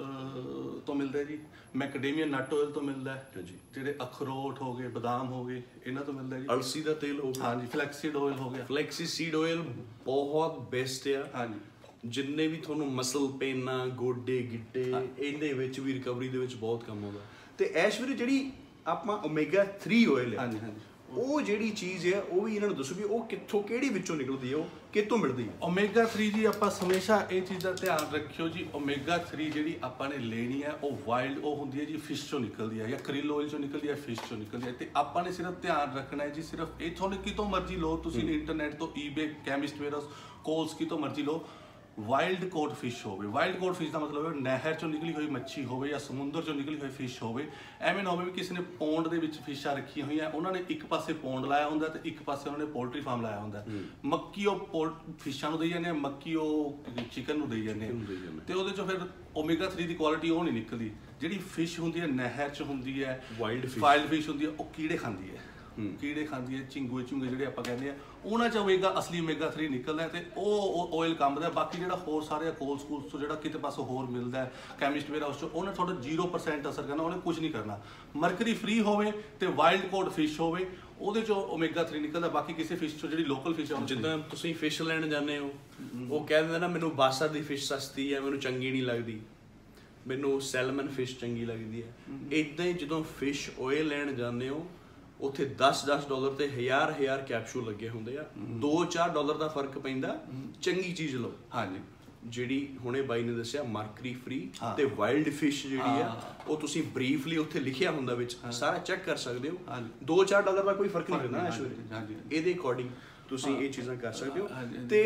ਤੋਂ ਮਿਲਦਾ ਜੀ, ਮੈਕਡੇਮੀਆ ਨਟ ਆਇਲ ਤੋਂ ਮਿਲਦਾ ਹੈ ਜੀ, ਜਿਹੜੇ ਅਖਰੋਟ ਹੋ ਗਏ, ਬਦਾਮ ਹੋ ਗਏ, ਇਹਨਾਂ ਤੋਂ ਮਿਲਦਾ ਜੀ। ਅਲਸੀ ਦਾ ਤੇਲ ਹੋ ਗਿਆ, ਹਾਂਜੀ, ਫਲੈਕਸੀਡ ਆਇਲ ਹੋ ਗਿਆ। ਫਲੈਕਸੀ ਸੀਡ ਆਇਲ ਬਹੁਤ ਬੈਸਟ ਆ। ਹਾਂਜੀ, ਜਿੰਨੇ ਵੀ ਤੁਹਾਨੂੰ ਮਸਲ ਪੇਨਾਂ, ਗੋਡੇ ਗਿੱਟੇ, ਇਹਦੇ ਵਿੱਚ ਵੀ ਰਿਕਵਰੀ ਦੇ ਵਿੱਚ ਬਹੁਤ ਕੰਮ ਆਉਂਦਾ। ਤੇ ਐਸ਼ ਵੀਰੇ ਜਿਹੜੀ ਆਪਾਂ ਓਮੇਗਾ ਥ੍ਰੀ ਆਇਲ ਹੈ, ਹਾਂਜੀ ਹਾਂਜੀ, ਉਹ ਜਿਹੜੀ ਚੀਜ਼ ਹੈ ਉਹ ਵੀ ਇਹਨਾਂ ਨੂੰ ਦੱਸੋ ਵੀ ਉਹ ਕਿੱਥੋਂ, ਕਿਹੜੀ ਵਿੱਚੋਂ ਨਿਕਲਦੀ ਹੈ, ਉਹ ਕਿੱਥੋਂ ਮਿਲਦੀ ਹੈ? ਓਮੇਗਾ ਥ੍ਰੀ ਜੀ ਆਪਾਂ ਹਮੇਸ਼ਾ ਇਹ ਚੀਜ਼ ਦਾ ਧਿਆਨ ਰੱਖਿਓ ਜੀ। ਓਮੇਗਾ ਥ੍ਰੀ ਜਿਹੜੀ ਆਪਾਂ ਨੇ ਲੈਣੀ ਹੈ ਉਹ ਵਾਈਲਡ ਉਹ ਹੁੰਦੀ ਹੈ ਜੀ, ਫਿਸ਼ ਚੋਂ ਨਿਕਲਦੀ ਹੈ, ਜਾਂ ਕਰਿਲ ਆਇਲ ਚੋਂ ਨਿਕਲਦੀ ਹੈ, ਫਿਸ਼ ਚੋਂ ਨਿਕਲਦੀ ਹੈ। ਤੇ ਆਪਾਂ ਨੇ ਸਿਰਫ ਧਿਆਨ ਰੱਖਣਾ ਹੈ ਜੀ, ਸਿਰਫ ਇਹ ਤੁਹਾਨੂੰ ਕਿਤੋਂ ਮਰਜ਼ੀ ਲਓ, ਤੁਸੀਂ ਇੰਟਰਨੈਟ ਤੋਂ, ਈਬੇ, ਕੈਮਿਸਟ ਵੇਰਸ, ਕੋਲਸ ਕਿਤੋਂ ਮਰਜ਼ੀ ਲਓ, ਵਾਈਲਡ ਕੋਟ ਫਿਸ਼ ਹੋਵੇ। ਵਾਈਲਡ ਕੋਟ ਫਿਸ਼ ਦਾ ਮਤਲਬ ਹੈ ਨਹਿਰ ਚੋਂ ਨਿਕਲੀ ਹੋਈ ਮੱਛੀ ਹੋਵੇ ਜਾਂ ਸਮੁੰਦਰ ਚੋਂ ਨਿਕਲੀ ਹੋਈ ਫਿਸ਼ ਹੋਵੇ। ਐਵੇਂ ਨਾ ਹੋਵੇ ਵੀ ਕਿਸੇ ਨੇ ਪੌਂਡ ਦੇ ਵਿੱਚ ਫਿਸ਼ਾਂ ਰੱਖੀਆਂ ਹੋਈਆਂ, ਉਹਨਾਂ ਨੇ ਇੱਕ ਪਾਸੇ ਪੌਂਡ ਲਾਇਆ ਹੁੰਦਾ ਤੇ ਇੱਕ ਪਾਸੇ ਉਹਨਾਂ ਨੇ ਪੋਲਟਰੀ ਫਾਰਮ ਲਾਇਆ ਹੁੰਦਾ। ਮੱਕੀ ਉਹ ਫਿਸ਼ਾਂ ਨੂੰ ਦੇਈ ਜਾਂਦੇ ਆ, ਮੱਕੀ ਉਹ ਚਿਕਨ ਨੂੰ ਦੇਈ ਜਾਂਦੇ ਆ, ਤੇ ਉਹਦੇ ਚੋਂ ਫਿਰ ਓਮੇਗਾ ਥ੍ਰੀ ਦੀ ਕੁਆਲਿਟੀ ਉਹ ਨਹੀਂ ਨਿਕਲਦੀ। ਜਿਹੜੀ ਫਿਸ਼ ਹੁੰਦੀ ਹੈ ਨਹਿਰ 'ਚ ਹੁੰਦੀ ਹੈ, ਵਾਈਲਡ ਫਿਸ਼ ਵਾਈਲਡ ਫਿਸ਼ ਹੁੰਦੀ ਹੈ, ਉਹ ਕੀੜੇ ਖਾਂਦੀ ਹੈ, ਕੀੜੇ ਖਾਂਦੀ ਹੈ, ਝਿੰਗੂਏ ਝੁੰਗੇ ਜਿਹੜੇ ਆਪਾਂ ਕਹਿੰਦੇ ਆ, ਉਹਨਾਂ 'ਚ ਓਮੇਗਾ ਅਸਲੀ ਓਮੇਗਾ ਥ੍ਰੀ ਨਿਕਲਦਾ ਤੇ ਉਹ ਆਇਲ ਕੰਬਦਾ। ਬਾਕੀ ਜਿਹੜਾ ਹੋਰ ਸਾਰੇ ਕੋਲ ਸਕੂਲ ਤੋਂ ਜਿਹੜਾ ਕਿਤੇ ਪਾਸੋਂ ਹੋਰ ਮਿਲਦਾ, ਕੈਮਿਸਟ ਵੇਅਰ ਹਾਊਸ 'ਚੋਂ, ਉਹਨੇ ਤੁਹਾਡਾ ਜ਼ੀਰੋ ਪਰਸੈਂਟ ਅਸਰ ਕਰਨਾ, ਉਹਨੇ ਕੁਝ ਨਹੀਂ ਕਰਨਾ। ਮਰਕਰੀ ਫ੍ਰੀ ਹੋਵੇ ਤੇ ਵਾਈਲਡ ਕੋਟ ਫਿਸ਼ ਹੋਵੇ, ਉਹਦੇ 'ਚੋਂ ਓਮੇਗਾ ਥ੍ਰੀ ਨਿਕਲਦਾ। ਬਾਕੀ ਕਿਸੇ ਫਿਸ਼ 'ਚੋਂ ਜਿਹੜੀ ਲੋਕਲ ਫਿਸ਼ ਆ, ਜਿੱਦਾਂ ਤੁਸੀਂ ਫਿਸ਼ ਲੈਣ ਜਾਂਦੇ ਹੋ, ਉਹ ਕਹਿ ਦਿੰਦੇ ਨਾ ਮੈਨੂੰ ਬਾਸਾ ਦੀ ਫਿਸ਼ ਸਸਤੀ ਹੈ, ਮੈਨੂੰ ਚੰਗੀ ਨਹੀਂ ਲੱਗਦੀ, ਮੈਨੂੰ ਸੈਲਮਨ ਫਿਸ਼ ਚੰਗੀ ਲੱਗਦੀ ਹੈ। ਇੱਦਾਂ ਹੀ ਜਦੋਂ ਫਿਸ਼ ਆਇਲ ਲੈਣ ਜਾਂਦੇ ਹੋ, ਉੱਥੇ ਦਸ ਦਸ ਡਾਲਰ ਤੇ ਹਜ਼ਾਰ ਹਜ਼ਾਰ ਕੈਪਸੂਲ ਲੱਗੇ ਹੁੰਦੇ ਆ, ਦੋ ਚਾਰ ਡਾਲਰ ਦਾ ਫਰਕ ਪੈਂਦਾ। ਚੰਗੀ ਚੀਜ਼ ਲਓ। ਹਾਂਜੀ, ਜਿਹੜੀ ਹੁਣੇ ਬਾਈ ਨੇ ਦੱਸਿਆ ਮਰਕਰੀ ਫ੍ਰੀ ਤੇ ਵਾਈਲਡ ਫਿਸ਼ ਜਿਹੜੀ ਆ, ਉਹ ਤੁਸੀਂ ਬਰੀਫਲੀ ਉੱਥੇ ਲਿਖਿਆ ਹੁੰਦਾ ਵਿੱਚ, ਸਾਰਾ ਚੈੱਕ ਕਰ ਸਕਦੇ ਹੋ। ਦੋ ਚਾਰ ਡਾਲਰ ਦਾ ਕੋਈ ਫਰਕ ਨਹੀਂ ਪੈਂਦਾ ਐਸ਼, ਇਹਦੇ ਅਕੋਰਡਿੰਗ ਤੁਸੀਂ ਇਹ ਚੀਜ਼ਾਂ ਕਰ ਸਕਦੇ ਹੋ। ਤੇ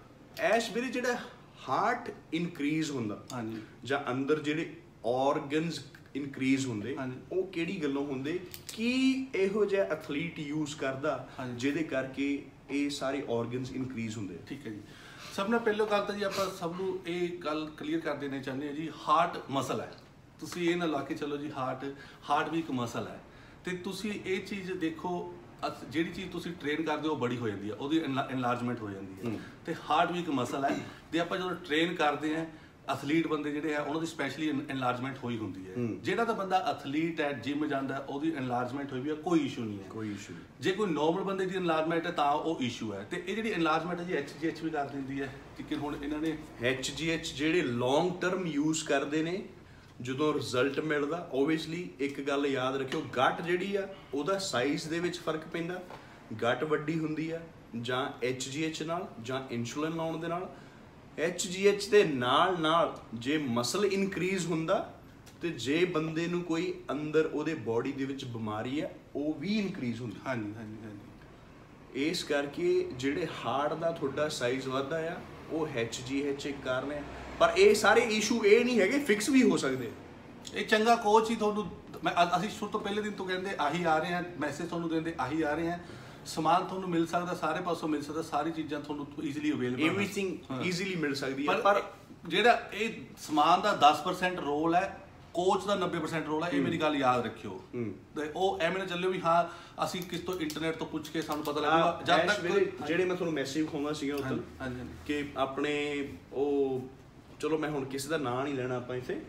ਐਸ਼ ਵੀਰੇ ਜਿਹੜਾ ਹਾਰਟ ਇਨਕਰੀਜ਼ ਹੁੰਦਾ ਜਾਂ ਅੰਦਰ ਜਿਹੜੇ ਆਰਗਨਸ ਇਨਕਰੀਜ਼ ਹੁੰਦੇ, ਉਹ ਕਿਹੜੀ ਗੱਲੋਂ ਹੁੰਦੇ? ਕੀ ਇਹੋ ਜਿਹਾ ਐਥਲੀਟ ਯੂਜ਼ ਕਰਦਾ ਜਿਹਦੇ ਕਰਕੇ ਇਹ ਸਾਰੇ ਆਰਗਨਸ ਇਨਕਰੀਜ਼ ਹੁੰਦੇ? ਠੀਕ ਹੈ ਜੀ, ਸਭ ਨਾਲ ਪਹਿਲਾਂ ਗੱਲ ਤਾਂ ਜੀ ਆਪਾਂ ਸਭ ਨੂੰ ਇਹ ਗੱਲ ਕਲੀਅਰ ਕਰ ਦੇਣਾ ਚਾਹੁੰਦੇ ਹਾਂ ਜੀ, ਹਾਰਟ ਮਸਲ ਹੈ। ਤੁਸੀਂ ਇਹ ਨਾ ਲਾ ਕੇ ਚਲੋ ਜੀ ਹਾਰਟ ਹਾਰਟ ਵੀ ਇੱਕ ਮਸਲ ਹੈ। ਤੇ ਤੁਸੀਂ ਇਹ ਚੀਜ਼ ਦੇਖੋ, ਜਿਹੜੀ ਚੀਜ਼ ਤੁਸੀਂ ਟ੍ਰੇਨ ਕਰਦੇ ਹੋ ਉਹ ਬੜੀ ਹੋ ਜਾਂਦੀ ਹੈ, ਉਹਦੀ ਐਨਲਾਰਜਮੈਂਟ ਹੋ ਜਾਂਦੀ ਹੈ। ਤੇ ਹਾਰਟ ਵੀ ਇੱਕ ਮਸਲ ਹੈ, ਤੇ ਆਪਾਂ ਜਦੋਂ ਟ੍ਰੇਨ ਕਰਦੇ ਹਾਂ, ਐਥਲੀਟ ਬੰਦੇ ਜਿਹੜੇ ਆ ਉਹਨਾਂ ਦੀ ਸਪੈਸ਼ਲੀ ਐਨਲਾਰਜਮੈਂਟ ਹੋਈ ਹੁੰਦੀ ਹੈ। ਜਿਹੜਾ ਤਾਂ ਬੰਦਾ ਐਥਲੀਟ ਹੈ, ਜਿਮ ਜਾਂਦਾ, ਉਹਦੀ ਐਨਲਾਰਜਮੈਂਟ ਹੋਈ ਵੀ ਆ, ਕੋਈ ਇਸ਼ੂ ਨਹੀਂ ਹੈ, ਕੋਈ ਇਸ਼ੂ ਨਹੀਂ। ਜੇ ਕੋਈ ਨੋਰਮਲ ਬੰਦੇ ਦੀ ਐਨਲਾਰਜਮੈਂਟ ਹੈ ਤਾਂ ਉਹ ਇਸ਼ੂ ਹੈ। ਤੇ ਇਹ ਜਿਹੜੀ ਐਨਲਾਰਜਮੈਂਟ ਹੈ ਜੀ ਐਚ ਜੀ ਐਚ ਵੀ ਕਰ ਦਿੰਦੀ ਹੈ। ਕਿ ਹੁਣ ਇਹਨਾਂ ਨੇ ਐਚ ਜੀ ਐਚ ਜਿਹੜੇ ਲੌਂਗ ਟਰਮ ਯੂਜ਼ ਕਰਦੇ ਨੇ, ਜਦੋਂ ਰਿਜ਼ਲਟ ਮਿਲਦਾ ਓਬਵੀਅਸਲੀ ਇੱਕ ਗੱਲ ਯਾਦ ਰੱਖਿਓ, ਗੱਟ ਜਿਹੜੀ ਆ ਉਹਦਾ ਸਾਈਜ਼ ਦੇ ਵਿੱਚ ਫਰਕ ਪੈਂਦਾ। ਗੱਟ ਵੱਡੀ ਹੁੰਦੀ ਆ ਜਾਂ ਐਚ ਜੀ ਐਚ ਨਾਲ ਜਾਂ ਇਨਸੂਲਿਨ ਲਾਉਣ ਦੇ ਨਾਲ। ਐਚ ਜੀ ਐਚ ਦੇ ਨਾਲ ਨਾਲ ਜੇ ਮਸਲ ਇਨਕਰੀਜ਼ ਹੁੰਦਾ ਤੇ ਜੇ ਬੰਦੇ ਨੂੰ ਕੋਈ ਅੰਦਰ ਉਹਦੇ ਬੋਡੀ ਦੇ ਵਿੱਚ ਬਿਮਾਰੀ ਆ ਉਹ ਵੀ ਇਨਕਰੀਜ਼ ਹੁੰਦੀ। ਹਾਂਜੀ ਹਾਂਜੀ ਹਾਂਜੀ। ਇਸ ਕਰਕੇ ਜਿਹੜੇ ਹਾਰਟ ਦਾ ਤੁਹਾਡਾ ਸਾਈਜ਼ ਵੱਧਦਾ ਆ ਉਹ ਐਚ ਜੀ ਐਚ ਇੱਕ ਕਾਰਨ ਹੈ। ਪਰ ਇਹ ਸਾਰੇ ਇਸ਼ੂ ਇਹ ਨਹੀਂ ਹੈਗੇ, ਫਿਕਸ ਵੀ ਹੋ ਸਕਦੇ। ਇਹ ਚੰਗਾ ਕੋਚ ਹੀ ਤੁਹਾਨੂੰ, ਮੈਂ ਅਸੀਂ ਸ਼ੁਰੂ ਤੋਂ ਪਹਿਲੇ ਦਿਨ ਤੋਂ ਕਹਿੰਦੇ ਆਹੀ ਆ ਰਹੇ ਹਾਂ, ਮੈਸੇਜ ਤੁਹਾਨੂੰ ਦਿੰਦੇ ਆਹੀ ਆ ਰਹੇ ਹਾਂ, ਸਮਾਨ ਤੁਹਾਨੂੰ ਮਿਲ ਸਕਦਾ, ਸਾਰੇ ਪਾਸੋਂ ਮਿਲ ਸਕਦਾ, ਸਾਰੀ ਚੀਜ਼ਾਂ ਤੁਹਾਨੂੰ ਈਜ਼ੀਲੀ ਅਵੇਲੇਬਲ, ਐਵਰੀਥਿੰਗ ਈਜ਼ੀਲੀ ਮਿਲ ਸਕਦੀ ਹੈ। ਪਰ ਜਿਹੜਾ ਇਹ ਸਮਾਨ ਦਾ ਦਸ ਪਰਸੈਂਟ ਰੋਲ ਹੈ, ਕੋਚ ਦਾ ਨੱਬੇ ਪਰਸੈਂਟ ਰੋਲ ਹੈ, ਇਹ ਮੇਰੀ ਗੱਲ ਯਾਦ ਰੱਖਿਓ। ਤੇ ਉਹ ਐਵੇਂ ਨਾ ਚੱਲਿਓ ਵੀ ਹਾਂ ਅਸੀਂ ਕਿਸ ਤੋਂ ਇੰਟਰਨੈਟ ਤੋਂ ਪੁੱਛ ਕੇ ਸਾਨੂੰ ਪਤਾ ਲੱਗੂਗਾ। ਜਦ ਤੱਕ ਜਿਹੜੇ ਮੈਂ ਤੁਹਾਨੂੰ ਮੈਸੇਜ ਵਿਖਾਉਂਦਾ ਸੀਗਾ ਉੱਥੇ ਕਿ ਆਪਣੇ ਉਹ, ਚਲੋ ਮੈਂ ਹੁਣ ਕਿਸੇ ਦਾ ਨਾਂ ਨਹੀਂ ਲੈਣਾ ਆਪਾਂ ਇੱਥੇ,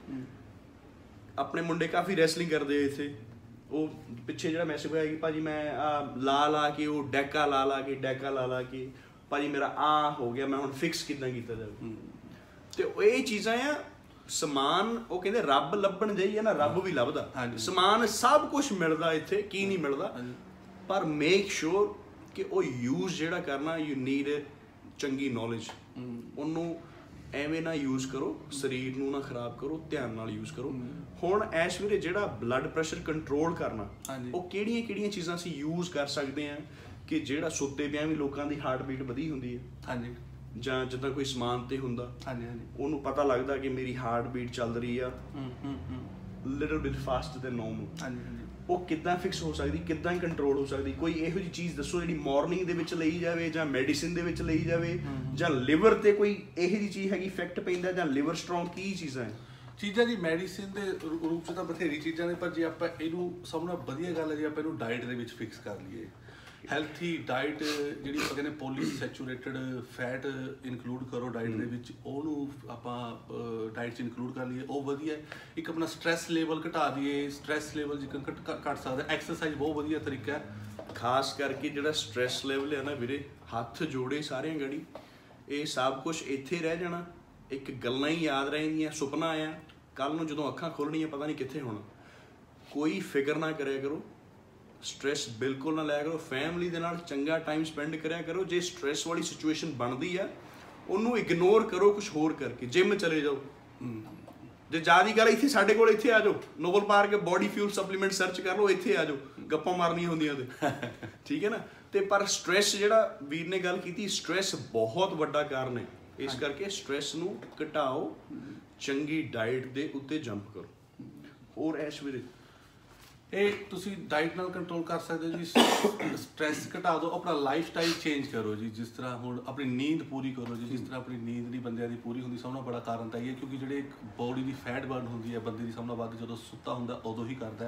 ਆਪਣੇ ਮੁੰਡੇ ਕਾਫੀ ਰੈਸਲਿੰਗ ਕਰਦੇ ਇੱਥੇ, ਉਹ ਪਿੱਛੇ ਜਿਹੜਾ ਮੈਸੇਜ ਹੋਇਆ ਕਿ ਭਾਜੀ ਮੈਂ ਆ ਲਾ ਲਾ ਕੇ ਉਹ ਡੈਕਾ ਲਾ ਲਾ ਕੇ ਡੈਕਾ ਲਾ ਲਾ ਕੇ ਭਾਜੀ ਮੇਰਾ ਆ ਹੋ ਗਿਆ, ਮੈਂ ਹੁਣ ਫਿਕਸ ਕਿੱਦਾਂ ਕੀਤਾ ਜਾਵੇ। ਤੇ ਇਹ ਚੀਜ਼ਾਂ ਆ, ਸਮਾਨ ਉਹ ਕਹਿੰਦੇ ਰੱਬ ਲੱਭਣ ਜਾਈ ਹੈ ਨਾ, ਰੱਬ ਵੀ ਲੱਭਦਾ। ਸਮਾਨ ਸਭ ਕੁਝ ਮਿਲਦਾ ਇੱਥੇ, ਕੀ ਨਹੀਂ ਮਿਲਦਾ, ਪਰ ਮੇਕ ਸ਼ੋਰ ਕਿ ਉਹ ਯੂਜ਼ ਜਿਹੜਾ ਕਰਨਾ, ਯੂ ਨੀਡ ਚੰਗੀ ਨੌਲੇਜ। ਉਹਨੂੰ ਐਵੇਂ ਨਾ ਯੂਜ਼ ਕਰੋ, ਸਰੀਰ ਨੂੰ ਨਾ ਖਰਾਬ ਕਰੋ, ਧਿਆਨ ਨਾਲ ਯੂਜ਼ ਕਰੋ। ਹੁਣ ਐਸ ਵੀਰੇ ਜਿਹੜਾ ਬਲੱਡ ਪ੍ਰੈਸ਼ਰ ਕੰਟਰੋਲ ਕਰਨਾ, ਉਹ ਕਿਹੜੀਆਂ ਕਿਹੜੀਆਂ ਚੀਜ਼ਾਂ ਅਸੀਂ ਯੂਜ਼ ਕਰ ਸਕਦੇ ਹਾਂ ਕਿ ਜਿਹੜਾ ਸੁੱਤੇ ਪਿਆ ਵੀ ਲੋਕਾਂ ਦੀ ਹਾਰਟ ਬੀਟ ਵਧੀ ਹੁੰਦੀ ਹੈ, ਹਾਂਜੀ, ਜਾਂ ਜਿੱਦਾਂ ਕੋਈ ਸਮਾਨ ਤੇ ਹੁੰਦਾ, ਹਾਂਜੀ ਹਾਂਜੀ, ਉਹਨੂੰ ਪਤਾ ਲੱਗਦਾ ਕਿ ਮੇਰੀ ਹਾਰਟ ਬੀਟ ਚੱਲ ਰਹੀ ਆ little bit fast than normal, ਹਾਂਜੀ ਹਾਂਜੀ, ਉਹ ਕਿੱਦਾਂ ਫਿਕਸ ਹੋ ਸਕਦੀ, ਕਿੱਦਾਂ ਕੰਟਰੋਲ ਹੋ ਸਕਦੀ? ਕੋਈ ਇਹੋ ਜਿਹੀ ਚੀਜ਼ ਦੱਸੋ ਜਿਹੜੀ ਮਾਰਨਿੰਗ ਦੇ ਵਿੱਚ ਲਈ ਜਾਵੇ ਜਾਂ ਮੈਡੀਸਿਨ ਦੇ ਵਿੱਚ ਲਈ ਜਾਵੇ, ਜਾਂ ਲਿਵਰ ਤੇ ਕੋਈ ਇਹੋ ਜਿਹੀ ਚੀਜ਼ ਹੈਗੀ ਇਫੈਕਟ ਪੈਂਦਾ, ਜਾਂ ਲਿਵਰ ਸਟਰੋਂਗ, ਕੀ ਚੀਜ਼ਾਂ ਹੈ? ਚੀਜ਼ਾਂ ਜੀ ਮੈਡੀਸਿਨ ਦੇ ਰੂਪ 'ਚ ਤਾਂ ਬਥੇਰੀ ਚੀਜ਼ਾਂ ਨੇ, ਪਰ ਜੇ ਆਪਾਂ ਇਹਨੂੰ ਸਭ ਨਾਲੋਂ ਵਧੀਆ ਗੱਲ ਹੈ ਜੇ ਆਪਾਂ ਇਹਨੂੰ ਡਾਈਟ ਦੇ ਵਿੱਚ ਫਿਕਸ ਕਰ ਲਈਏ। ਹੈਲਥੀ ਡਾਈਟ ਜਿਹੜੀ ਆਪਾਂ ਕਹਿੰਦੇ ਪੋਲੀ ਸੈਚੂਰੇਟਡ ਫੈਟ ਇਨਕਲੂਡ ਕਰੋ ਡਾਈਟ ਦੇ ਵਿੱਚ, ਉਹਨੂੰ ਆਪਾਂ ਡਾਈਟ 'ਚ ਇਨਕਲੂਡ ਕਰ ਲਈਏ, ਉਹ ਵਧੀਆ। ਇੱਕ ਆਪਣਾ ਸਟ੍ਰੈਸ ਲੈਵਲ ਘਟਾ ਦਈਏ, ਸਟ੍ਰੈਸ ਲੈਵਲ ਜਿੱਕਣ ਘਟ ਸਕਦਾ। ਐਕਸਰਸਾਈਜ਼ ਬਹੁਤ ਵਧੀਆ ਤਰੀਕਾ ਹੈ, ਖਾਸ ਕਰਕੇ ਜਿਹੜਾ ਸਟ੍ਰੈਸ ਲੈਵਲ ਹੈ ਨਾ ਵੀਰੇ, ਹੱਥ ਜੋੜੇ ਸਾਰਿਆਂ ਗੜੀ, ਇਹ ਸਭ ਕੁਝ ਇੱਥੇ ਰਹਿ ਜਾਣਾ, ਇੱਕ ਗੱਲਾਂ ਹੀ ਯਾਦ ਰਹਿਣਗੀਆਂ, ਸੁਪਨਾ ਆਇਆ, ਕੱਲ ਨੂੰ ਜਦੋਂ ਅੱਖਾਂ ਖੋਲ੍ਹਣੀਆਂ ਪਤਾ ਨਹੀਂ ਕਿੱਥੇ ਹੋਣਾ। ਕੋਈ ਫਿਕਰ ਨਾ ਕਰਿਆ ਕਰੋ, ਸਟ੍ਰੈਸ ਬਿਲਕੁਲ ਨਾ ਲਿਆ ਕਰੋ, ਫੈਮਿਲੀ ਦੇ ਨਾਲ ਚੰਗਾ ਟਾਈਮ ਸਪੈਂਡ ਕਰਿਆ ਕਰੋ। ਜੇ ਸਟ੍ਰੈਸ ਵਾਲੀ ਸਿਚੁਏਸ਼ਨ ਬਣਦੀ ਆ ਉਹਨੂੰ ਇਗਨੋਰ ਕਰੋ ਕੁਝ ਹੋਰ ਕਰਕੇ, ਜਿਮ ਚਲੇ ਜਾਓ। ਜੇ ਜ਼ਿਆਦਾ ਗੱਲ ਇੱਥੇ ਸਾਡੇ ਕੋਲ ਇੱਥੇ ਆ ਜਾਓ, Noble Park body fuel supplement search ਕਰ ਲਓ, ਇੱਥੇ ਆ ਜਾਓ, ਗੱਪਾਂ ਮਾਰਨੀਆਂ ਹੁੰਦੀਆਂ ਤੇ ਠੀਕ ਹੈ ਨਾ। ਤੇ ਪਰ ਸਟ੍ਰੈਸ ਜਿਹੜਾ ਵੀਰ ਨੇ ਗੱਲ ਕੀਤੀ, ਸਟ੍ਰੈਸ ਬਹੁਤ ਵੱਡਾ ਕਾਰਨ ਹੈ, ਇਸ ਕਰਕੇ ਸਟ੍ਰੈਸ ਨੂੰ ਘਟਾਓ, ਚੰਗੀ ਡਾਈਟ ਦੇ ਉੱਤੇ ਜੰਪ ਕਰੋ। ਹੋਰ ਐਸ਼ ਵੀਰੇ, ਇਹ ਤੁਸੀਂ ਡਾਈਟ ਨਾਲ ਕੰਟਰੋਲ ਕਰ ਸਕਦੇ ਹੋ ਜੀ। ਸਟ੍ਰੈਸ ਘਟਾ ਦਿਓ, ਆਪਣਾ ਲਾਈਫ ਸਟਾਈਲ ਚੇਂਜ ਕਰੋ ਜੀ। ਜਿਸ ਤਰ੍ਹਾਂ ਹੁਣ ਆਪਣੀ ਨੀਂਦ ਪੂਰੀ ਕਰੋ ਜੀ, ਜਿਸ ਤਰ੍ਹਾਂ ਆਪਣੀ ਨੀਂਦ ਨਹੀਂ ਬੰਦਿਆਂ ਦੀ ਪੂਰੀ ਹੁੰਦੀ, ਸਭ ਨਾਲੋਂ ਬੜਾ ਕਾਰਨ ਤਾਂ ਇਹ ਹੈ ਕਿਉਂਕਿ ਜਿਹੜੇ ਬੋਡੀ ਦੀ ਫੈਟ ਬਰਨ ਹੁੰਦੀ ਹੈ ਬੰਦੇ ਦੀ ਸਭ ਨਾਲੋਂ ਵੱਧ ਜਦੋਂ ਸੁੱਤਾ ਹੁੰਦਾ ਉਦੋਂ ਹੀ ਕਰਦਾ।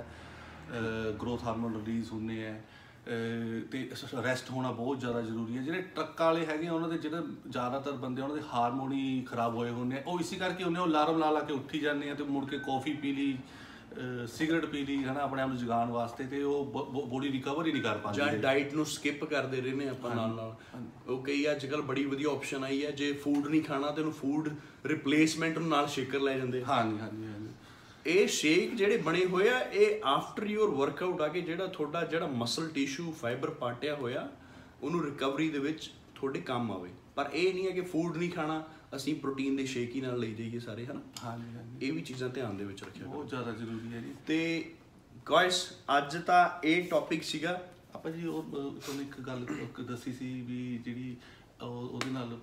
ਗਰੋਥ ਹਾਰਮੋਨ ਰਿਲੀਜ਼ ਹੁੰਦੇ ਹੈ ਤੇ ਰੈਸਟ ਹੋਣਾ ਬਹੁਤ ਜ਼ਿਆਦਾ ਜ਼ਰੂਰੀ ਹੈ। ਜਿਹੜੇ ਟਰੱਕਾਂ ਵਾਲੇ ਹੈਗੇ ਉਹਨਾਂ ਦੇ ਜਿਹੜੇ ਜ਼ਿਆਦਾਤਰ ਬੰਦੇ ਉਹਨਾਂ ਦੇ ਹਾਰਮੋਨ ਹੀ ਖਰਾਬ ਹੋਏ ਹੁੰਦੇ ਆ, ਉਹ ਇਸੇ ਕਰਕੇ ਉਹਨੇ ਉਹ ਅਲਾਰਮ ਲਾ ਲਾ ਕੇ ਉੱਠੀ ਜਾਂਦੇ ਆ ਤੇ ਮੁੜ ਕੇ ਕੌਫੀ ਪੀ ਲਈ, ਸਿਗਰਟ ਪੀ ਲਈ, ਹੈ ਨਾ, ਆਪਣੇ ਆਪ ਨੂੰ ਜਗਾਉਣ ਵਾਸਤੇ, ਤੇ ਉਹ ਬੋਡੀ ਰਿਕਵਰ ਹੀ ਨਹੀਂ ਕਰ ਪਾਉਂਦੀ, ਜਾਂ ਡਾਈਟ ਨੂੰ ਸਕਿਪ ਕਰਦੇ ਰਹੇ ਨੇ ਆਪਾਂ ਨਾਲ ਨਾਲ। ਉਹ ਕਈ ਅੱਜ ਕੱਲ੍ਹ ਬੜੀ ਵਧੀਆ ਆਪਸ਼ਨ ਆਈ ਹੈ, ਜੇ ਫੂਡ ਨਹੀਂ ਖਾਣਾ ਤੇ ਉਹਨੂੰ ਫੂਡ ਰਿਪਲੇਸਮੈਂਟ ਨਾਲ ਸ਼ੇਕਰ ਲੈ ਜਾਂਦੇ। ਹਾਂਜੀ ਹਾਂਜੀ ਹਾਂਜੀ, ਇਹ ਸ਼ੇਕ ਜਿਹੜੇ ਬਣੇ ਹੋਏ ਆ ਇਹ ਆਫਟਰ ਯੂਰ ਵਰਕਆਊਟ ਆ ਕੇ ਜਿਹੜਾ ਤੁਹਾਡਾ ਜਿਹੜਾ ਮਸਲ ਟਿਸ਼ੂ ਫਾਈਬਰ ਪਾਟਿਆ ਹੋਇਆ ਉਹਨੂੰ ਰਿਕਵਰੀ ਦੇ ਵਿੱਚ ਤੁਹਾਡੇ ਕੰਮ ਆਵੇ। ਪਰ ਇਹ ਨਹੀਂ ਹੈ ਕਿ ਫੂਡ ਨਹੀਂ ਖਾਣਾ, ਅਸੀਂ ਪ੍ਰੋਟੀਨ ਦੇ ਸ਼ੇਕ ਹੀ ਨਾਲ ਲਈ ਜਾਈਏ ਸਾਰੇ, ਹੈ ਨਾ। ਹਾਂਜੀ ਹਾਂਜੀ, ਇਹ ਵੀ ਚੀਜ਼ਾਂ ਧਿਆਨ ਦੇ ਵਿੱਚ ਰੱਖਿਆ ਬਹੁਤ ਜ਼ਿਆਦਾ ਜ਼ਰੂਰੀ ਹੈ ਜੀ। ਤੇ ਗਾਇਸ ਅੱਜ ਤਾਂ ਇਹ ਟੌਪਿਕ ਸੀਗਾ ਆਪਾਂ ਜੀ। ਉਹ ਤੁਹਾਨੂੰ ਇੱਕ ਗੱਲ ਦੱਸੀ ਸੀ ਵੀ ਜਿਹੜੀ ਉਹਦੇ ਨਾਲ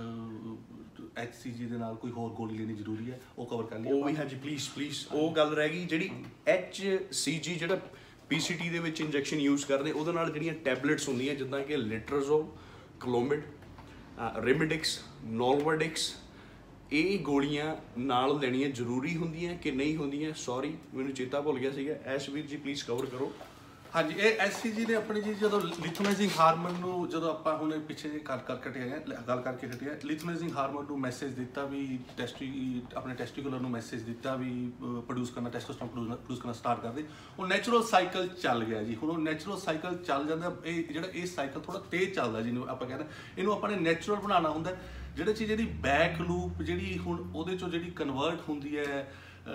ਐਚ ਸੀ ਜੀ ਦੇ ਨਾਲ ਕੋਈ ਹੋਰ ਗੋਲੀ ਲੈਣੀ ਜ਼ਰੂਰੀ ਹੈ, ਉਹ ਕਵਰ ਕਰ ਲਈ ਉਹ ਵੀ। ਹਾਂਜੀ ਪਲੀਜ਼ ਪਲੀਜ਼, ਉਹ ਗੱਲ ਰਹਿ ਗਈ ਜਿਹੜੀ ਐਚ ਸੀ ਜੀ ਜਿਹੜਾ ਪੀ ਸੀ ਟੀ ਦੇ ਵਿੱਚ ਇੰਜੈਕਸ਼ਨ ਯੂਜ਼ ਕਰਦੇ, ਉਹਦੇ ਨਾਲ ਜਿਹੜੀਆਂ ਟੈਬਲੇਟਸ ਹੁੰਦੀਆਂ ਜਿੱਦਾਂ ਕਿ ਲਿਟਰਜ਼ੋਲ, ਕਲੋਮਿਡ, ਰੈਮਿਡਿਕਸ, ਨੋਲਵਰਡਿਕਸ, ਇਹ ਗੋਲੀਆਂ ਨਾਲ ਲੈਣੀਆਂ ਜ਼ਰੂਰੀ ਹੁੰਦੀਆਂ ਕਿ ਨਹੀਂ ਹੁੰਦੀਆਂ? ਸੌਰੀ ਮੈਨੂੰ ਚੇਤਾ ਭੁੱਲ ਗਿਆ ਸੀਗਾ। ਐਸ਼ਵੀਰ ਜੀ ਪਲੀਜ਼ ਕਵਰ ਕਰੋ। ਹਾਂਜੀ, ਇਹ ਐਸ ਸੀ ਜੀ ਨੇ ਆਪਣੀ ਜੀ ਜਦੋਂ ਲਿਥੋਨਾਈਜ਼ਿੰਗ ਹਾਰਮੋਨ ਨੂੰ, ਜਦੋਂ ਆਪਾਂ ਹੁਣ ਪਿੱਛੇ ਜੇ ਗੱਲ ਕਰਕੇ ਹਟੇ ਆ ਗੱਲ ਕਰਕੇ ਹਟੇ ਆ ਲਿਥੋਨਾਈਜ਼ਿੰਗ ਹਾਰਮੋਨ ਨੂੰ ਮੈਸੇਜ ਦਿੱਤਾ ਵੀ ਟੈਸਟੀ ਆਪਣੇ ਟੈਸਟੀਕੂਲਰ ਨੂੰ ਮੈਸੇਜ ਦਿੱਤਾ ਵੀ ਪ੍ਰੋਡਿਊਸ ਕਰਨਾ, ਟੈਸਟੋਸਟੈਰੋਨ ਪ੍ਰੋਡਿਊਸ ਕਰਨਾ ਸਟਾਰਟ ਕਰਦੇ। ਉਹ ਨੈਚੁਰਲ ਸਾਈਕਲ ਚੱਲ ਗਿਆ ਜੀ। ਹੁਣ ਉਹ ਨੈਚੁਰਲ ਸਾਈਕਲ ਚੱਲ ਜਾਂਦਾ। ਇਹ ਜਿਹੜਾ ਇਹ ਸਾਈਕਲ ਥੋੜਾ ਤੇਜ਼ ਚੱਲਦਾ ਜਿਹਨੂੰ ਆਪਾਂ ਕਹਿੰਦੇ, ਇਹਨੂੰ ਆਪਾਂ ਨੇ ਨੈਚੁਰਲ ਬਣਾਉਣਾ ਹੁੰਦਾ। ਜਿਹੜੇ ਚੀਜ਼ ਜਿਹੜੀ ਬੈਕ ਲੂਪ ਜਿਹੜੀ ਹੁਣ ਉਹਦੇ ਚੋਂ ਜਿਹੜੀ ਕਨਵਰਟ ਹੁੰਦੀ ਹੈ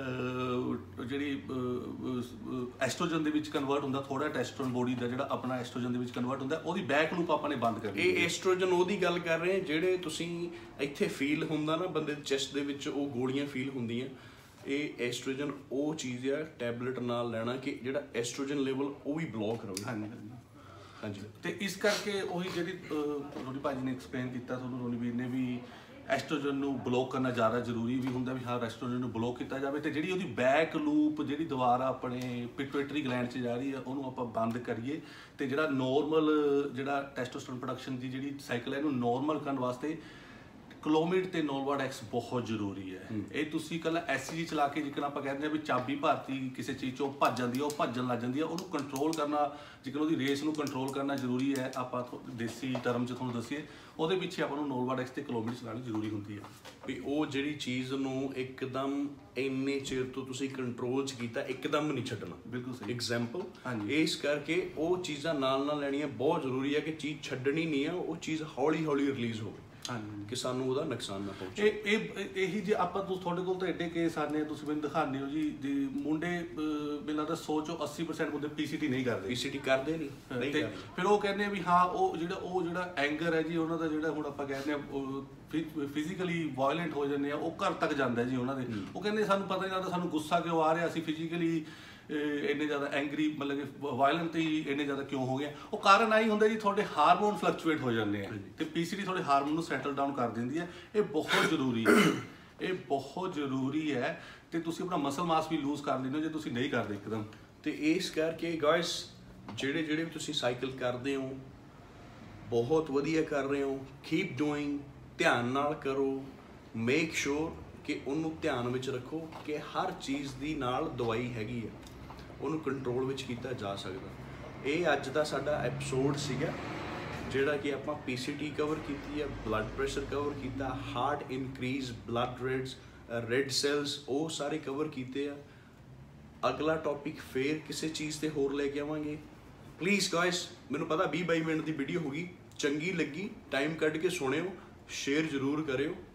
ਜਿਹੜੀ ਐਸਟ੍ਰੋਜਨ ਦੇ ਵਿੱਚ ਕਨਵਰਟ ਹੁੰਦਾ ਥੋੜਾ ਟੈਸਟੋਸਟੇਰੋਨ ਬੋਡੀ ਦਾ ਜਿਹੜਾ ਆਪਣਾ ਐਸਟ੍ਰੋਜਨ ਦੇ ਵਿੱਚ ਕਨਵਰਟ ਹੁੰਦਾ ਉਹਦੀ ਬੈਕ ਲੂਪ ਆਪਾਂ ਨੇ ਬੰਦ ਕਰਨੀ। ਇਹ ਐਸਟ੍ਰੋਜਨ ਉਹਦੀ ਗੱਲ ਕਰ ਰਹੇ ਆ ਜਿਹੜੇ ਤੁਸੀਂ ਇੱਥੇ ਫੀਲ ਹੁੰਦਾ ਨਾ ਬੰਦੇ ਦੇ ਚੈਸਟ ਦੇ ਵਿੱਚ ਉਹ ਗੋਲੀਆਂ ਫੀਲ ਹੁੰਦੀਆਂ, ਇਹ ਐਸਟ੍ਰੋਜਨ ਉਹ ਚੀਜ਼ ਆ ਟੈਬਲੇਟ ਨਾਲ ਲੈਣਾ ਕਿ ਜਿਹੜਾ ਐਸਟ੍ਰੋਜਨ ਲੈਵਲ ਉਹ ਵੀ ਬਲੌਕ ਰਹੇ। ਹਾਂਜੀ ਹਾਂਜੀ। ਤੇ ਇਸ ਕਰਕੇ ਉਹੀ ਜਿਹੜੀ ਰੋਣੀ ਭਾਜੀ ਨੇ ਐਕਸਪਲੇਨ ਕੀਤਾ ਤੁਹਾਨੂੰ, ਰੋਣੀ ਵੀਰ ਨੇ ਵੀ ਐਸਟ੍ਰੋਜਨ ਨੂੰ ਬਲੌਕ ਕਰਨਾ ਜ਼ਿਆਦਾ ਜ਼ਰੂਰੀ ਵੀ ਹੁੰਦਾ ਵੀ ਹਾਂ ਐਸਟ੍ਰੋਜਨ ਨੂੰ ਬਲੌਕ ਕੀਤਾ ਜਾਵੇ ਤੇ ਜਿਹੜੀ ਉਹਦੀ ਬੈਕ ਲੂਪ ਜਿਹੜੀ ਦੁਬਾਰਾ ਆਪਣੇ ਪਿਟੂਇਟਰੀ ਗਲੈਂਡ 'ਚ ਜਾ ਰਹੀ ਹੈ ਉਹਨੂੰ ਆਪਾਂ ਬੰਦ ਕਰੀਏ ਤੇ ਜਿਹੜਾ ਨੋਰਮਲ ਜਿਹੜਾ ਟੈਸਟੋਸਟੇਰੋਨ ਪ੍ਰੋਡਕਸ਼ਨ ਦੀ ਜਿਹੜੀ ਸਾਈਕਲ ਹੈ ਇਹਨੂੰ ਨੋਰਮਲ ਕਰਨ ਵਾਸਤੇ ਕਲੋਮਿਡ ਤੇ ਨੋਲਵਾਡੈਕਸ ਬਹੁਤ ਜ਼ਰੂਰੀ ਹੈ। ਇਹ ਤੁਸੀਂ ਕੱਲਾ ਐਸਜੀ ਚਲਾ ਕੇ ਜਿੱਕਣ ਆਪਾਂ ਕਹਿੰਦੇ ਆ ਵੀ ਚਾਬੀ ਭਾਰਤੀ ਕਿਸੇ ਚੀਜ਼ 'ਚੋਂ ਭੱਜ ਜਾਂਦੀ ਹੈ ਉਹ ਭੱਜਣ ਲੱਗ ਜਾਂਦੀ ਹੈ, ਉਹਨੂੰ ਕੰਟਰੋਲ ਕਰਨਾ ਜਿੱਕਣ ਉਹਦੀ ਰੇਸ ਨੂੰ ਕੰਟਰੋਲ ਕਰਨਾ ਜ਼ਰੂਰੀ ਹੈ। ਆਪਾਂ ਦੇਸੀ ਟਰਮ 'ਚ ਤੁਹਾਨੂੰ ਦੱਸੀਏ ਉਹਦੇ ਪਿੱਛੇ ਆਪਾਂ ਨੂੰ ਨੋਲਵਾਡੈਕਸ ਤੇ ਕਲੋਮਿਡ ਚਲਾਉਣੀ ਜ਼ਰੂਰੀ ਹੁੰਦੀ ਹੈ ਵੀ ਉਹ ਜਿਹੜੀ ਚੀਜ਼ ਨੂੰ ਇੱਕਦਮ ਇੰਨੇ ਚਿਰ ਤੋਂ ਤੁਸੀਂ ਕੰਟਰੋਲ 'ਚ ਕੀਤਾ ਇੱਕਦਮ ਨਹੀਂ ਛੱਡਣਾ। ਬਿਲਕੁਲ ਸਹੀ ਐਗਜ਼ਾਮਪਲ ਇਸ ਕਰਕੇ ਉਹ ਚੀਜ਼ਾਂ ਨਾਲ ਨਾਲ ਲੈਣੀਆਂ ਬਹੁਤ ਜ਼ਰੂਰੀ ਹੈ ਕਿ ਚੀਜ਼ ਛੱਡਣੀ ਨਹੀਂ ਆ, ਉਹ ਚੀਜ਼ ਹੌਲੀ ਹੌਲੀ ਰਿਲੀਜ਼ ਹੋਵੇ ਕਿ ਸਾਨੂੰ ਉਹਦਾ ਨੁਕਸਾਨ ਨਾ ਪਹੁੰਚੇ। ਇਹ ਇਹ ਇਹੀ ਜੇ ਆਪਾਂ ਤੁਸੀਂ ਤੁਹਾਡੇ ਕੋਲ ਤਾਂ ਐਡੇ ਕੇਸ ਆਨੇ ਤੁਸੀਂ ਮੈਨੂੰ ਦਿਖਾਉਂਦੇ ਹੋ ਜੀ ਦੇ ਮੁੰਡੇ ਮੈਨੂੰ ਲੱਗਦਾ ਸੌ ਚੋਂ ਅੱਸੀ ਪਰਸੈਂਟ ਮੁੰਡੇ ਪੀਸੀਟੀ ਨਹੀਂ ਕਰਦੇ ਪੀਸੀਟੀ ਕਰਦੇ ਨਹੀਂ ਤੇ ਫਿਰ ਉਹ ਕਹਿੰਦੇ ਆ ਵੀ ਹਾਂ ਉਹ ਜਿਹੜਾ ਉਹ ਜਿਹੜਾ ਐਂਗਰ ਹੈ ਜੀ ਉਹਨਾਂ ਦਾ ਜਿਹੜਾ ਹੁਣ ਆਪਾਂ ਕਹਿੰਦੇ ਆ ਫਿਜ਼ੀਕਲੀ ਵਾਇਲੈਂਟ ਹੋ ਜਾਂਦੇ ਆ ਉਹ ਘਰ ਤੱਕ ਜਾਂਦਾ ਜੀ ਉਹਨਾਂ ਦੇ। ਉਹ ਕਹਿੰਦੇ ਸਾਨੂੰ ਪਤਾ ਨਹੀਂ ਲੱਗਦਾ ਸਾਨੂੰ ਗੁੱਸਾ ਕਿਉਂ ਆ ਰਿਹਾ, ਅਸੀਂ ਫਿਜ਼ੀਕਲੀ ਇੰਨੇ ਜ਼ਿਆਦਾ ਐਂਗਰੀ ਮਤਲਬ ਕਿ ਵਾਇਲੈਂਟ ਹੀ ਇੰਨੇ ਜ਼ਿਆਦਾ ਕਿਉਂ ਹੋ ਗਿਆ। ਉਹ ਕਾਰਨ ਆਹੀ ਹੁੰਦਾ ਜੀ ਤੁਹਾਡੇ ਹਾਰਮੋਨ ਫਲਕਚੁਏਟ ਹੋ ਜਾਂਦੇ ਆ ਤੇ ਪੀਸੀਡੀ ਤੁਹਾਡੇ ਹਾਰਮੋਨ ਨੂੰ ਸੈਟਲ ਡਾਊਨ ਕਰ ਦਿੰਦੀ ਹੈ। ਇਹ ਬਹੁਤ ਜ਼ਰੂਰੀ ਹੈ, ਇਹ ਬਹੁਤ ਜ਼ਰੂਰੀ ਹੈ ਤੇ ਤੁਸੀਂ ਆਪਣਾ ਮਸਲ ਮਾਸ ਵੀ ਲੂਜ਼ ਕਰ ਲੈਂਦੇ ਹੋ ਜੇ ਤੁਸੀਂ ਨਹੀਂ ਕਰਦੇ ਇੱਕਦਮ। ਤੇ ਇਸ ਕਰਕੇ ਗਾਇਸ ਜਿਹੜੇ ਜਿਹੜੇ ਵੀ ਤੁਸੀਂ ਸਾਈਕਲ ਕਰਦੇ ਹੋ ਬਹੁਤ ਵਧੀਆ ਕਰ ਰਹੇ ਹੋ, ਕੀਪ ਡੂਇੰਗ, ਧਿਆਨ ਨਾਲ ਕਰੋ, ਮੇਕ ਸ਼ੋਰ ਕਿ ਉਹਨੂੰ ਧਿਆਨ ਵਿੱਚ ਰੱਖੋ ਕਿ ਹਰ ਚੀਜ਼ ਦੀ ਨਾਲ ਦਵਾਈ ਹੈਗੀ ਹੈ, ਉਹਨੂੰ ਕੰਟਰੋਲ ਵਿੱਚ ਕੀਤਾ ਜਾ ਸਕਦਾ। ਇਹ ਅੱਜ ਦਾ ਸਾਡਾ ਐਪੀਸੋਡ ਸੀਗਾ ਜਿਹੜਾ ਕਿ ਆਪਾਂ ਪੀਸੀਟੀ ਕਵਰ ਕੀਤੀ ਹੈ, ਬਲੱਡ ਪ੍ਰੈਸ਼ਰ ਕਵਰ ਕੀਤਾ, heart increase, blood rates, red cells, ਉਹ ਸਾਰੇ ਕਵਰ ਕੀਤੇ ਆ। ਅਗਲਾ ਟੌਪਿਕ ਫੇਰ ਕਿਸੇ ਚੀਜ਼ ਤੇ ਹੋਰ ਲੈ ਕੇ ਆਵਾਂਗੇ। ਪਲੀਜ਼ ਗਾਇਸ ਮੈਨੂੰ ਪਤਾ ਵੀਹ ਬਾਈ ਮਿੰਟ ਦੀ ਵੀਡੀਓ ਹੋ ਗਈ, ਚੰਗੀ ਲੱਗੀ ਟਾਈਮ ਕੱਢ ਕੇ ਸੁਣਿਓ, ਸ਼ੇਅਰ ਜ਼ਰੂਰ ਕਰਿਓ।